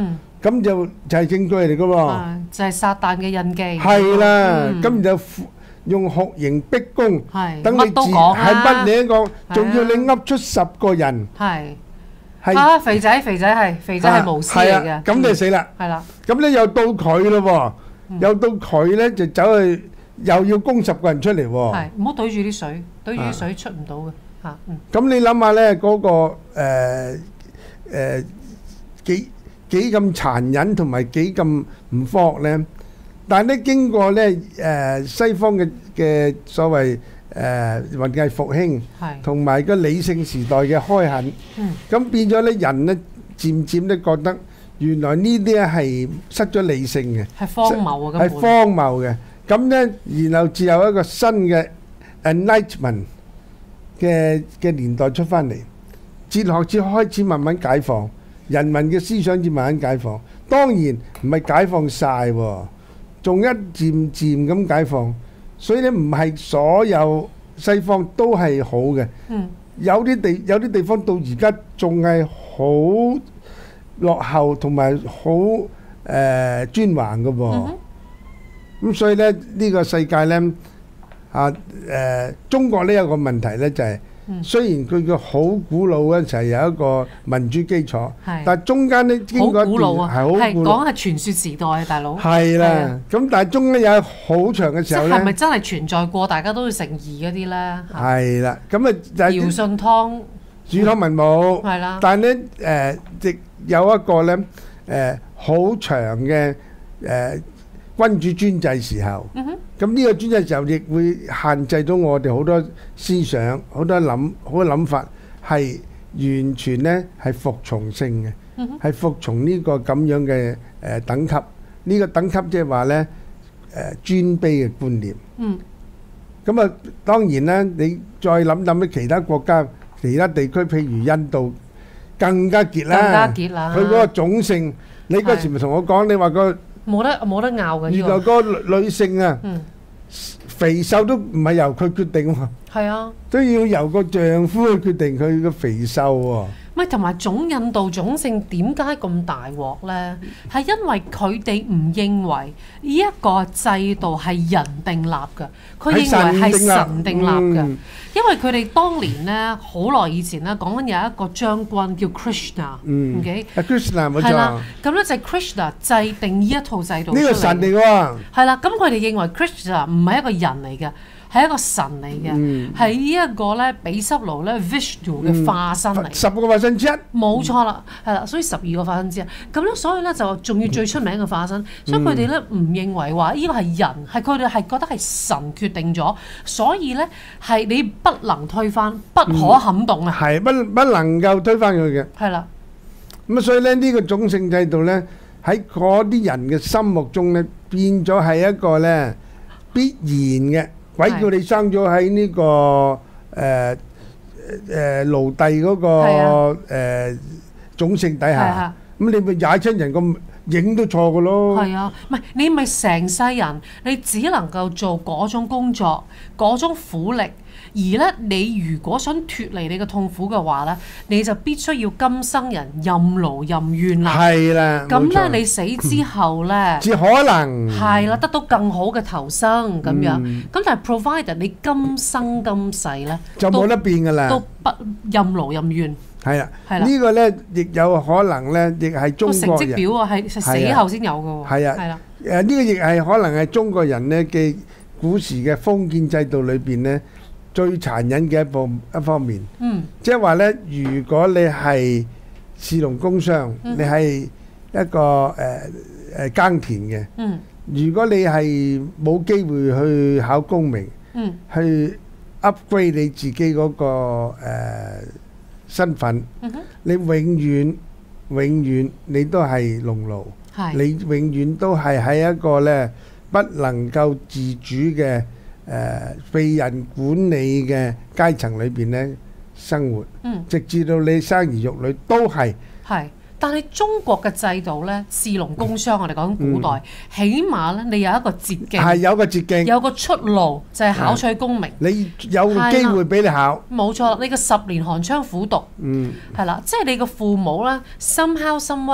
咁就就係證據嚟噶喎。 啊就係撒旦嘅印記。 係啦， 嗯咁就用酷刑逼供， 係等你乜都自講啦係乜你一個， 係啊仲要你噏出十個人， 係係啊，肥仔肥仔係肥仔係無私嚟嘅。 係啊咁你死啦。 係啦， 咁咧又到佢咯喎，又到佢咧就走去又要供十個人出嚟喎。 係唔好對住啲水，對住啲水出唔到嘅嚇。嗯， 咁你諗下咧，嗰個誒誒幾幾咁殘忍同埋幾咁唔科學咧？但係咧經過咧誒西方嘅嘅所謂誒文藝復興， 係同埋個理性時代嘅開墾， 嗯咁變咗咧人咧漸漸咧覺得原來呢啲咧係失咗理性嘅， 係荒謬啊，根本係荒謬嘅。咁咧，然後只有一個新嘅 enlightenment 嘅嘅年代出翻嚟，哲學先開始慢慢解放，人民嘅思想至慢慢解放。當然唔係解放曬喎，仲一漸漸咁解放。所以咧，唔係所有西方都係好嘅， 嗯有啲地有啲地方到而家仲係好落後同埋好誒專橫嘅喎。 嗯哼咁所以咧，呢個世界咧啊誒，中國呢有個問題咧就係，雖然佢嘅好古老嗰陣時係有一個民主基礎， 係但係中間咧經好過一段古老啊， 係好係古老， 講係傳說時代啊，大佬。 係啦係啊。 咁但係中間有好長嘅即時候咧， 係咪真係存在過？大家都要誠意嗰啲咧。嚇係啦。咁啊就堯係舜湯主湯文武。 係啦， 但係咧誒，亦有一個咧誒好長嘅誒君主專制時候。 嗯哼， 咁呢個專制時候亦會限制到我哋好多思想、好多諗、好多諗法係完全咧係服從性嘅， 嗯哼， 係服從呢個咁樣嘅誒等級。呢個等級即係話咧誒尊卑嘅觀念。 嗯咁啊，當然啦，你再諗諗起其他國家、其他地區，譬如印度更加傑啦， 更加傑啦佢嗰個種姓，你嗰時咪同我講，你話個冇得冇得拗嘅呢原來個。 個女女性啊， 嗯， 肥瘦都唔係由佢決定喎， 係啊。 都要由個丈夫去決定佢嘅肥瘦喎。 咪同埋種印度種姓點解咁大鑊呢？係因為佢哋唔認為呢一個制度係人定立嘅，佢認為係神定立嘅。 嗯因為佢哋當年呢，好耐以前咧，講緊有一個將軍叫 Krishna， 嗯 OK， 阿 Krishna 冇係啦錯，， 咁咧就係 Krishna 制定呢一套制度出嚟。 呢個神嚟喎。 係啦，咁佢哋認為 Krishna 唔係一個人嚟嘅，係一個神嚟嘅， 嗯係呢一個咧比濕奴咧 Vishnu 嘅化身嚟。 十個化身之一。 冇錯啦，係啦，所以十二個化身之一，咁咧所以咧就仲要最出名嘅化身，所以佢哋咧唔認為話呢個係人，係佢哋係覺得係神決定咗，所以咧係你不能推翻，不可撼動啊， 係不不能夠推翻佢嘅。 係啦， 咁啊，所以咧呢個種姓制度咧喺嗰啲人嘅心目中咧變咗係一個咧必然嘅。鬼叫你生咗喺呢個誒誒奴隸嗰個係啊誒種姓底下係啊， 咁你咪踩親人個影都錯嘅咯。 係啊，唔係你咪成世人，你只能夠做嗰種工作，嗰種苦力。而咧，你如果想脱離你嘅痛苦嘅話咧，你就必須要今生人任勞任怨啦。 係啦， 咁冇錯咧，你死之後咧， 至可能係啦，得到更好嘅投生咁樣。 嗯咁但係 provided 你今生今世咧，都就冇得變㗎啦。 都不任勞任怨。 係啦， 係啦呢個咧亦有可能咧，亦係中個成國人。 績表啊，係係死後先有嘅喎。 係啊係啦， 誒呢個亦係可能係中國人咧嘅古時嘅封建制度裏邊咧最殘忍嘅一部一方面， 嗯即係話咧，如果你係士農工商， 嗯你係一個誒誒耕田嘅， 嗯如果你係冇機會去考功名， 嗯去 upgrade 你自己嗰個誒身份， 嗯哼， 你永遠永遠你都係農奴。 係你永遠都係喺一個咧不能夠自主嘅誒被人管理嘅階層裏邊咧生活， 嗯直至到你生兒育女都係係。但係中國嘅制度咧，士農工商，我哋講古代，起碼咧你有一個捷徑， 係有個捷徑， 有個出路，就係考取功名。 你有個機會俾你考， 冇錯，你個十年寒窗苦讀。 嗯， 係啦，即係你個父母咧，somehow somewhat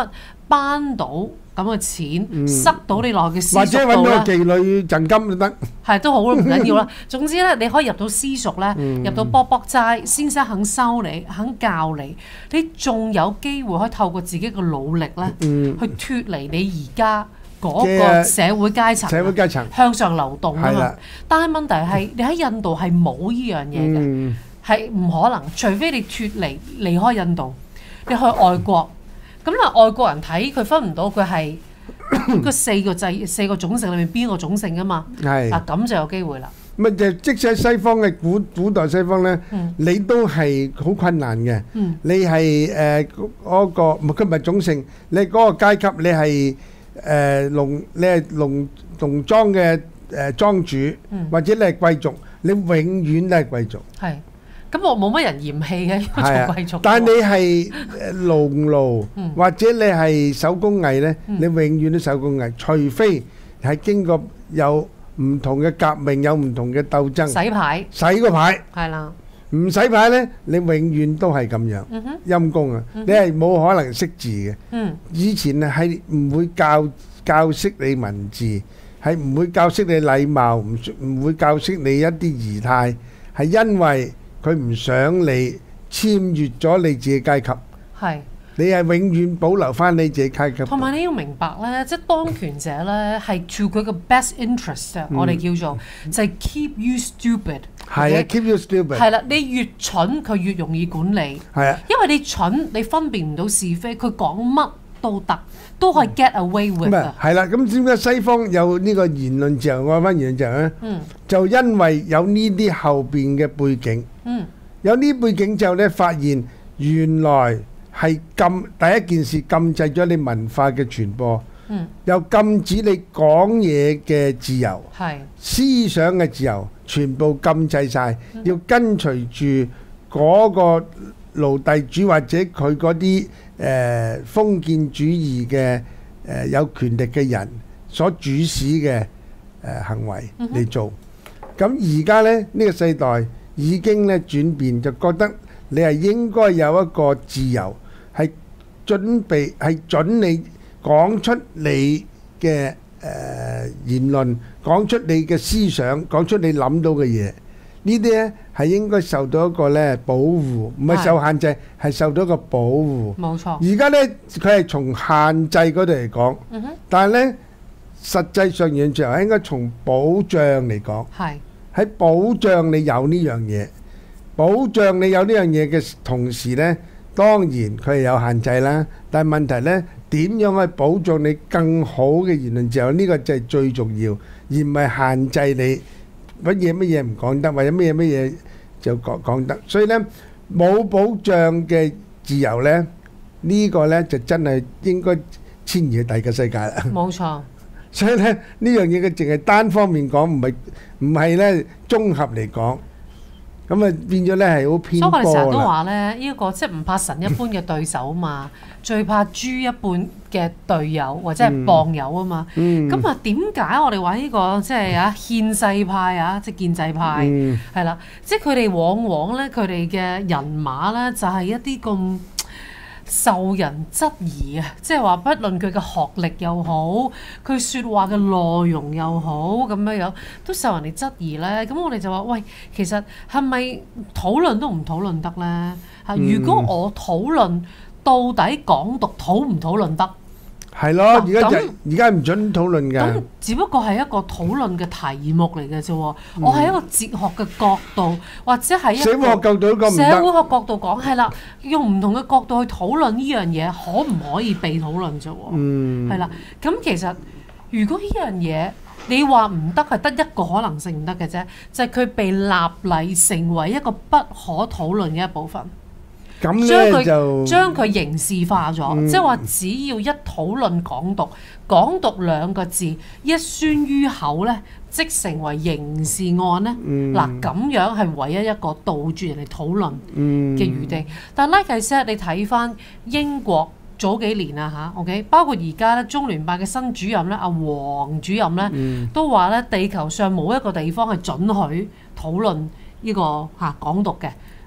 扳到咁嘅錢，嗯、塞到你落去嘅私塾度或者揾到個妓女贈金都得， 係都好唔緊要啦。總之咧，你可以入到私塾咧，嗯、入到卜卜齋，先生肯收你，肯教你，你仲有機會可以透過自己嘅努力咧，嗯、去脫離你而家嗰個社會階層， 社會階層向上流動啊嘛。但係問題係，你喺印度係冇呢樣嘢嘅，係唔、嗯、可能，除非你脫離離開印度，你去外國。咁啊，外國人睇佢分唔到佢係個四個制四個種姓裏面邊個種姓㗎嘛？係嗱，咁就有機會啦。 咪就即使喺西方嘅古古代西方咧，嗯、你都係好困難嘅。嗯、你係誒嗰個唔係佢唔係種姓，你嗰個階級你係誒農你係農農莊嘅誒莊主，嗯、或者你係貴族，你永遠都係貴族。係。 咁我冇乜人嫌棄嘅，因為做貴族。 但你係農奴，嗯、或者你係手工藝咧，嗯、你永遠都手工藝，除非係經過有唔同嘅革命，有唔同嘅鬥爭。洗牌。洗個牌。係啦。唔洗牌咧，你永遠都係咁樣。嗯、哼陰公啊！嗯、哼你係冇可能識字嘅。嗯。以前啊係唔會教教識你文字，係唔會教識你禮貌，唔唔會教識你一啲儀態，係因為佢唔想你簽越咗你自己階級，係你係永遠保留翻你自己階級。同埋你要明白咧，即係當權者咧係 to 佢嘅 best interest 啊，我哋叫做就係 keep you stupid。係啊 ，keep you stupid。係啦，你越蠢佢越容易管理。係啊，因為你蠢，你分辨唔到是非，佢講乜都得，都可以 get away with。咁啊，係啦，咁點解西方有呢個言論自由、愛翻言論自由咧？嗯，就因為有呢啲後邊嘅背景。嗯，有呢背景之後咧，發現原來係禁第一件事禁制咗你文化嘅傳播，嗯，又禁止你講嘢嘅自由，係思想嘅自由，全部禁制晒，要跟隨住嗰個奴隸主或者佢嗰啲誒封建主義嘅誒有權力嘅人所主使嘅誒行為嚟做。咁而家咧呢個世代已經咧轉變，就覺得你係應該有一個自由，係準備係準你講出你嘅誒言論，講出你嘅思想，講出你諗到嘅嘢。呢啲咧係應該受到一個咧保護，唔係受限制，係受到一個保護。冇錯。而家咧佢係從限制嗰度嚟講，嗯哼，但係咧實際上現象係應該從保障嚟講。係。喺保障你有呢樣嘢，保障你有呢樣嘢嘅同時呢，當然佢係有限制啦。但係問題呢，點樣去保障你更好嘅言論自由？呢個就係最重要，而唔係限制你乜嘢乜嘢唔講得，或者乜嘢乜嘢就講講得。所以呢，冇保障嘅自由呢，呢個呢就真係應該遷移去第二個世界啦。冇錯。所以咧呢樣嘢佢淨係單方面講，唔係唔係咧綜合嚟講，咁啊變咗咧係好偏頗啦。所以我哋成日都話咧，呢個即係唔怕神一般嘅對手嘛，最怕豬一般嘅隊友或者係傍友啊嘛。咁啊點解我哋話呢個即係啊獻世派啊，即係建制派係啦，即係佢哋往往咧佢哋嘅人馬咧就係一啲咁受人質疑啊！即係話，不論佢嘅學歷又好，佢説話嘅內容又好，咁樣樣都受人哋質疑咧。咁我哋就話：喂，其實係咪討論都唔討論得咧？嚇！如果我討論到底港獨討唔討論得？係咯，而家就而家唔準討論㗎。咁只不過係一個討論嘅題目嚟嘅啫。我係一個哲學嘅角度，或者係一個社會學角度講唔得。社會學角度講係啦，用唔同嘅角度去討論呢樣嘢，可唔可以被討論啫？嗯，係啦。咁其實如果呢樣嘢你話唔得，係得一個可能性唔得嘅啫，就係佢被立例成為一個不可討論嘅一部分。將佢就將佢刑事化咗，嗯、即係話只要一討論港獨，港獨兩個字一宣於口呢，即成為刑事案呢。嗱咁、嗯、樣係唯一一個杜絕人哋討論嘅餘地。嗯、但係 like I said，你睇翻英國早幾年啊嚇 ，OK， 包括而家咧中聯辦嘅新主任咧，阿黃主任咧，嗯、都話咧地球上冇一個地方係准許討論呢個嚇港獨嘅。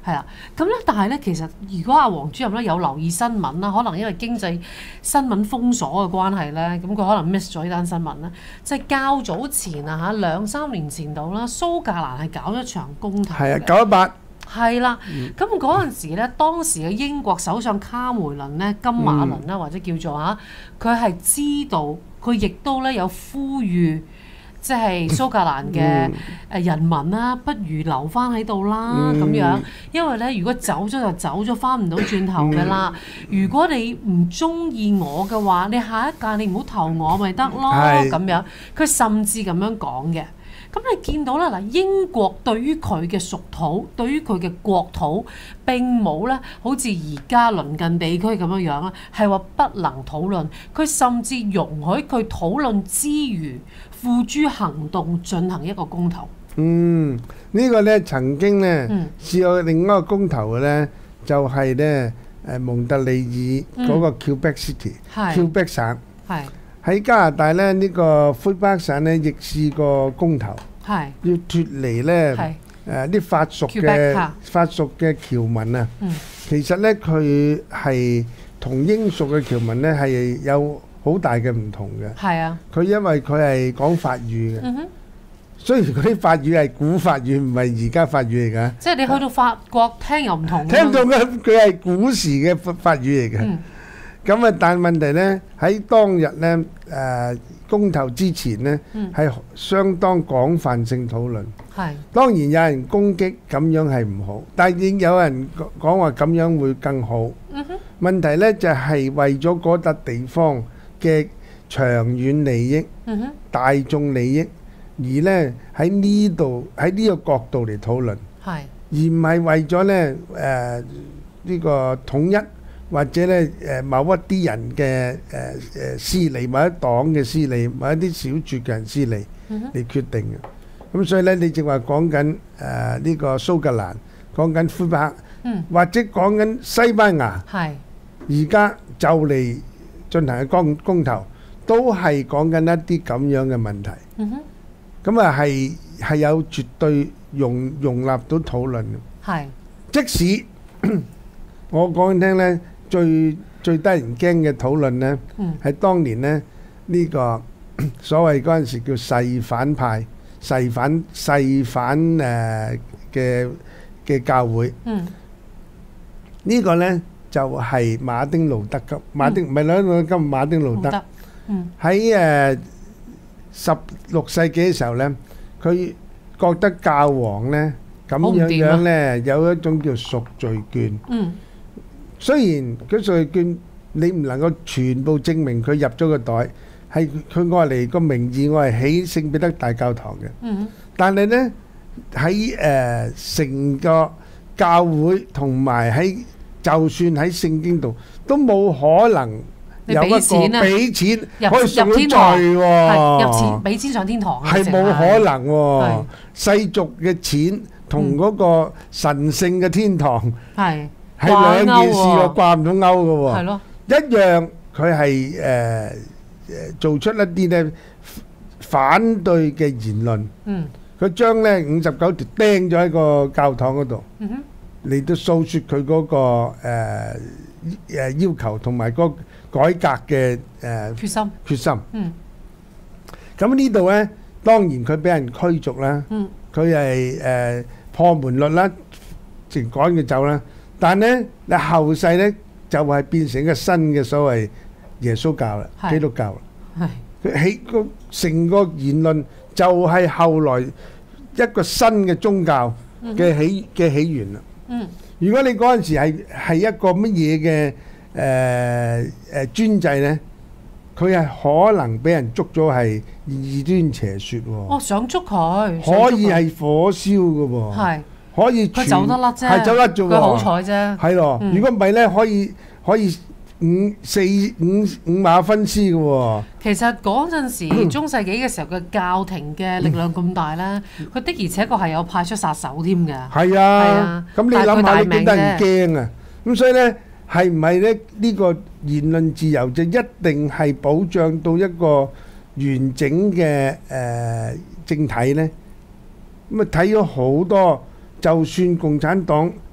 係啦，咁咧，但係咧，其實如果阿黃主任咧有留意新聞啦，可能因為經濟新聞封鎖嘅關係咧，咁佢可能 miss 咗呢單新聞啦。即係較早前啊嚇，兩三年前度啦，蘇格蘭係搞一場公投嘅。 係啊，九一八。 係啦，咁嗰陣時咧，當時嘅英國首相卡梅倫咧，金馬倫啦，或者叫做嚇，佢係知道，佢亦都咧有呼籲。即係蘇格蘭嘅誒人民啦，不如留翻喺度啦咁樣，因為咧如果走咗就走咗，翻唔到轉頭㗎啦。如果你唔中意我嘅話，你下一屆你唔好投我咪得咯咁樣。佢甚至咁樣講嘅。咁你見到啦嗱，英國對於佢嘅屬土，對於佢嘅國土並冇咧，好似而家鄰近地區咁樣樣啦，係話不能討論。佢甚至容許佢討論之餘，付諸行動進行一個公投。 嗯，呢個咧曾經咧試過另一個公投嘅咧，就係咧誒蒙特利爾嗰個 Quebec City，Quebec 省。係。喺加拿大咧，呢個魁北克省咧亦試過公投，要脫離咧誒啲法屬嘅法屬嘅僑民啊。其實咧佢係同英屬嘅僑民咧係有好大嘅唔同嘅。係啊，佢因為佢係講法語嘅，雖然嗰啲法語係古法語，唔係而家法語嚟㗎。即係你去到法國聽又唔同。聽到嘅佢係古時嘅法法語嚟嘅。咁啊，但係問題咧喺當日咧誒公投之前咧係相當廣泛性討論。係當然有人攻擊咁樣係唔好，但係已經有人講話咁樣會更好。嗯哼。問題咧就係為咗嗰笪地方嘅長遠利益、大眾利益，而咧喺呢度喺呢個角度嚟討論。係。而唔係為咗咧誒呢個統一。或者咧誒某一啲人嘅誒誒私利，某一黨嘅私利，某一啲小撮嘅人私利嚟決定嘅。咁所以咧，你正話講緊誒呢個蘇格蘭，講緊魁北克，或者講緊西班牙，而家就嚟進行嘅公公投，都係講緊一啲咁樣嘅問題。咁啊係係有絕對容容納到討論嘅。係，即使我講緊聽咧。最最得人驚嘅討論呢，係、嗯、當年呢，呢、這個所謂嗰陣時叫誓反派、誓反誓反誒嘅嘅教會。嗯，呢個呢，就係、是、馬丁路德金，馬丁唔係兩個金，馬丁路德。喺誒十六世紀嘅時候呢，佢覺得教皇呢，咁樣樣呢，有一種叫贖罪券。嗯。雖然嗰贖罪券你唔能夠全部證明佢入咗個袋，係佢愛嚟個名義，愛嚟起聖彼得大教堂嘅。嗯。但係呢喺誒成個教會同埋喺就算喺聖經度都冇可能有一個俾錢可以贖罪喎。入錢俾錢上天堂係冇可能喎。世俗嘅錢同嗰個神聖嘅天堂係。係兩件事喎，掛唔到鈎嘅喎。係咯，一樣佢係誒誒做出一啲咧反對嘅言論。嗯，佢將咧五十九條釘咗喺個教堂嗰度。嗯哼，嚟到訴説佢嗰個誒誒要求同埋個改革嘅誒決心。決心。嗯。咁呢度咧，當然佢俾人驅逐啦。嗯。佢係誒破門律啦，直趕佢走啦。但咧，你後世咧就係變成一個新嘅所謂耶穌教啦，基督教啦。係佢起個成個言論就係後來一個新嘅宗教嘅起嘅起源啦。嗯，如果你嗰陣時係係一個乜嘢嘅誒誒專制咧，佢係可能俾人捉咗係異端邪説喎。哦，想捉佢，可以係火燒嘅喎。係。可以佢走得甩啫，係走甩啫喎，佢好彩啫。係咯，如果唔係咧，可以可以五四五五馬分屍嘅喎。其實嗰陣時中世紀嘅時候嘅教廷嘅力量咁大咧，佢的而且確係有派出殺手添嘅。係啊，咁你諗下，你幾得人驚啊？咁所以咧，係唔係咧？呢個言論自由就一定係保障到一個完整嘅誒政體咧？咁啊睇咗好多。就算共產黨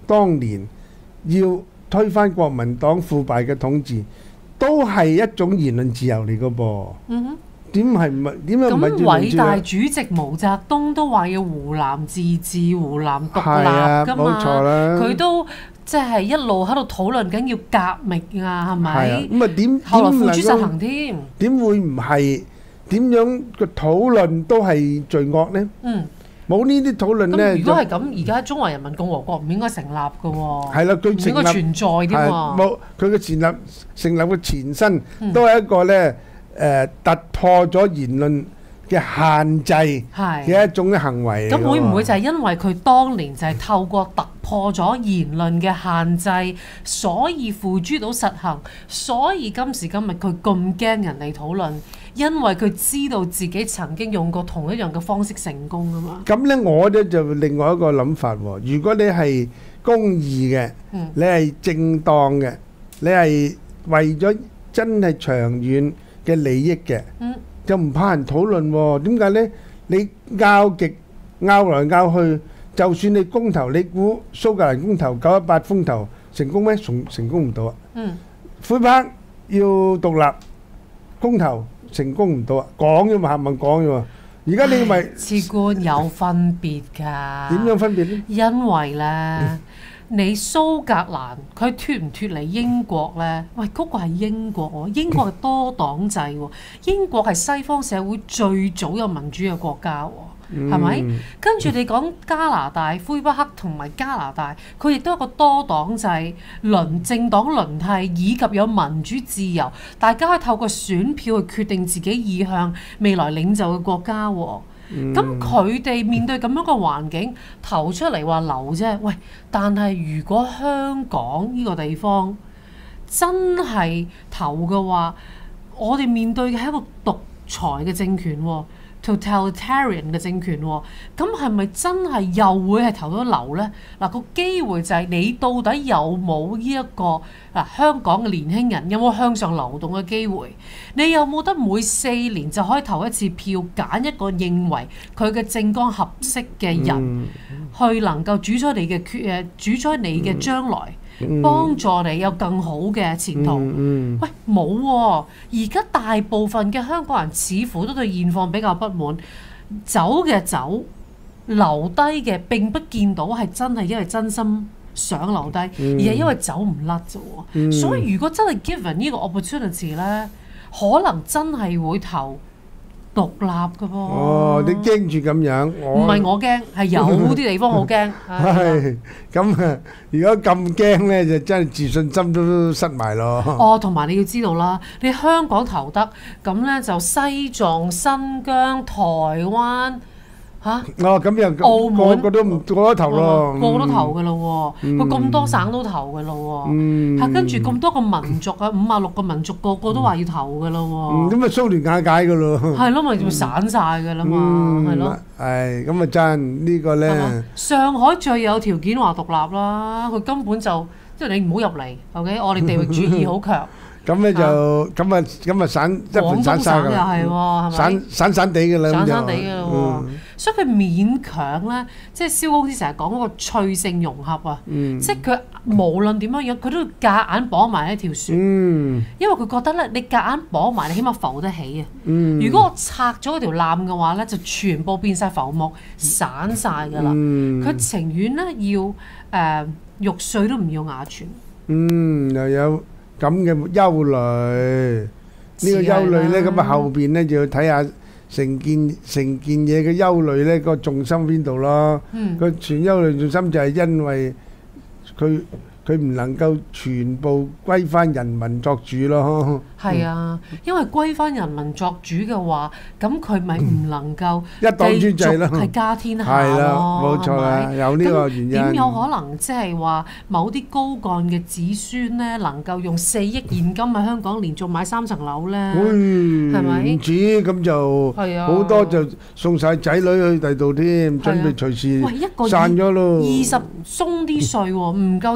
當年要推翻國民黨腐敗嘅統治，都係一種言論自由嚟嘅噃。 嗯哼。 點係唔係？點解唔係？ 咁偉大主席毛澤東都話要湖南自治、湖南獨立㗎嘛？ 冇錯啦。 佢都即係一路喺度討論緊要革命啊，係咪？ 咁啊點？ 後來付諸實行添。 點會唔係？點樣個討論都係罪惡呢？嗯。冇呢啲討論咧。 咁如果係咁，而家中華人民共和國唔應該成立嘅喎。 係啦，佢唔應該存在添喎。 冇，佢嘅成立成立嘅前身都係一個咧。誒、呃、突破咗言論嘅限制嘅一種行為。 咁會唔會就係因為佢當年就係透過突破咗言論嘅限制，所以付諸到實行，所以今時今日佢咁驚人哋討論，因為佢知道自己曾經用過同一樣嘅方式成功啊嘛。 咁咧，我咧就另外一個諗法喎。如果你係公義嘅，嗯、你係正當嘅，你係為咗真係長遠嘅利益嘅，嗯、就唔怕人討論喎。點解呢？你拗極拗來拗去，就算你公投，你估蘇格蘭公投九一八公投成功咩？成成功唔到啊！嗯，魁北克要獨立公投成功唔到啊！講啫嘛，係咪講啫喎？而家你咪次官有分別㗎。點樣分別呢？ 因為咧。嗯你蘇格蘭佢脱唔脱離英國呢？喂，嗰、嗰個係英國喎，英國係多黨制喎，英國係西方社會最早有民主嘅國家喎，係咪？嗯、跟住你講加拿大、魁北克同埋加拿大，佢亦都係一個多黨制、輪政黨輪替以及有民主自由，大家可以透過選票去決定自己意向、未來領袖嘅國家喎。咁佢哋面對咁樣嘅環境投出嚟話留啫，喂！但係如果香港呢個地方真係投嘅話，我哋面對嘅係一個獨裁嘅政權喎。totalitarian 嘅政權喎，咁係咪真係又會係投到流呢？嗱、啊，個機會就係你到底有冇呢一個嗱、啊、香港嘅年輕人有冇向上流動嘅機會？你有冇得每四年就可以投一次票，揀一個認為佢嘅政綱合適嘅人，嗯、去能夠主宰你嘅決誒主宰你嘅將來？嗯、幫助你有更好嘅前途。嗯嗯、喂，冇喎、啊！而家大部分嘅香港人似乎都對現況比較不滿，走嘅走，留低嘅並不見到係真係因為真心想留低，嗯、而係因為走唔甩啫喎。嗯、所以如果真係 given 呢個 opportunity 呢，可能真係會投獨立嘅噃。 哦，你驚住咁樣？ 唔係我驚，係有啲地方好驚。 係咁啊！如果咁驚咧，就真係自信心都失埋咯。 哦，同埋你要知道啦，你香港投得咁咧，就西藏、新疆、台灣嚇。哦， 咁又澳門個個都唔個個都投咯， 個個都投嘅咯喎。佢咁多省都投嘅咯喎。嚇，跟住咁多個民族啊，五啊六個民族，個個都話要投嘅咯喎。 咁啊，蘇聯瓦解嘅咯。係咯，咪就散晒嘅啦嘛，係咯。 係咁啊，真呢個咧。 上海最有條件話獨立啦，佢根本就即係你唔好入嚟 ，OK？我哋地域主義好強。 咁咧就咁啊，咁啊散一盤散沙㗎。廣東省又係喎，係咪？散散散地㗎啦， 散散地㗎啦喎。所以佢勉強咧，即係蕭公司成日講嗰個脆性融合啊，即係佢無論點樣樣，佢都要夾硬綁埋一條船。因為佢覺得咧，你夾硬綁埋，你起碼浮得起啊。如果我拆咗嗰條纜嘅話咧，就全部變晒浮木，散晒㗎啦。佢情願咧要誒玉碎都唔要瓦全。 嗯，又有。咁嘅憂慮，呢個憂慮咧，咁啊後邊咧就要睇下成件成件嘢嘅憂慮咧，個重心邊度咯？個全憂慮重心就係因為佢佢唔能夠全部歸翻人民作主咯。 係啊，因為歸翻人民作主嘅話，咁佢咪唔能夠一黨專制咯， 係家天下咯。 係啦，冇錯啦，有呢個原因。 點有可能即係話某啲高幹嘅子孫咧，能夠用四億現金喺香港連續買三層樓咧？係咪？唔止咁就好多就送晒仔女去第度添，準備隨時散咗咯。 二十鬆啲稅喎，唔夠廿五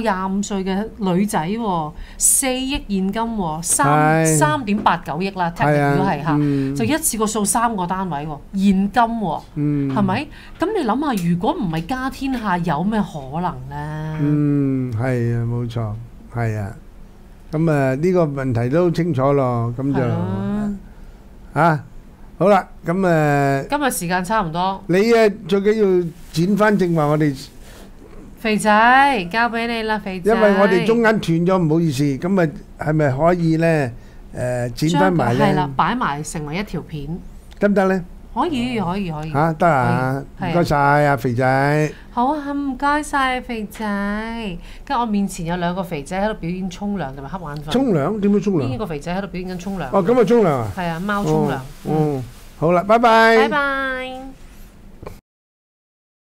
歲嘅女仔喎，四億現金喎，三係三點八九億啦，聽係啊如果係嚇， 嗯就一次過掃三個單位喎，現金喎， 嗯係咪？咁你諗下，如果唔係家天下，有咩可能呢？ 嗯，係啊，冇錯，係啊。咁啊，呢個問題都清楚咯，咁就係咯， 啊，好啦，咁誒， 今日時間差唔多， 你誒最緊要剪翻正話我哋， 肥仔交俾你啦，肥仔。 因為我哋中間斷咗，唔好意思，咁啊係咪可以咧誒剪翻埋係啦咧？， 擺埋成為一條片， 得唔得咧？ 可以可以可以。 嚇得啊！ 可以唔該晒啊，肥仔。 好啊，唔該晒肥仔。跟住我面前有兩個肥仔喺度表演沖涼同埋瞌眼瞓。 沖涼點樣沖涼？ 呢個肥仔喺度表演緊沖涼。 哦，咁啊沖涼啊？ 係啊，貓沖涼。 哦，好啦，拜拜。 拜拜。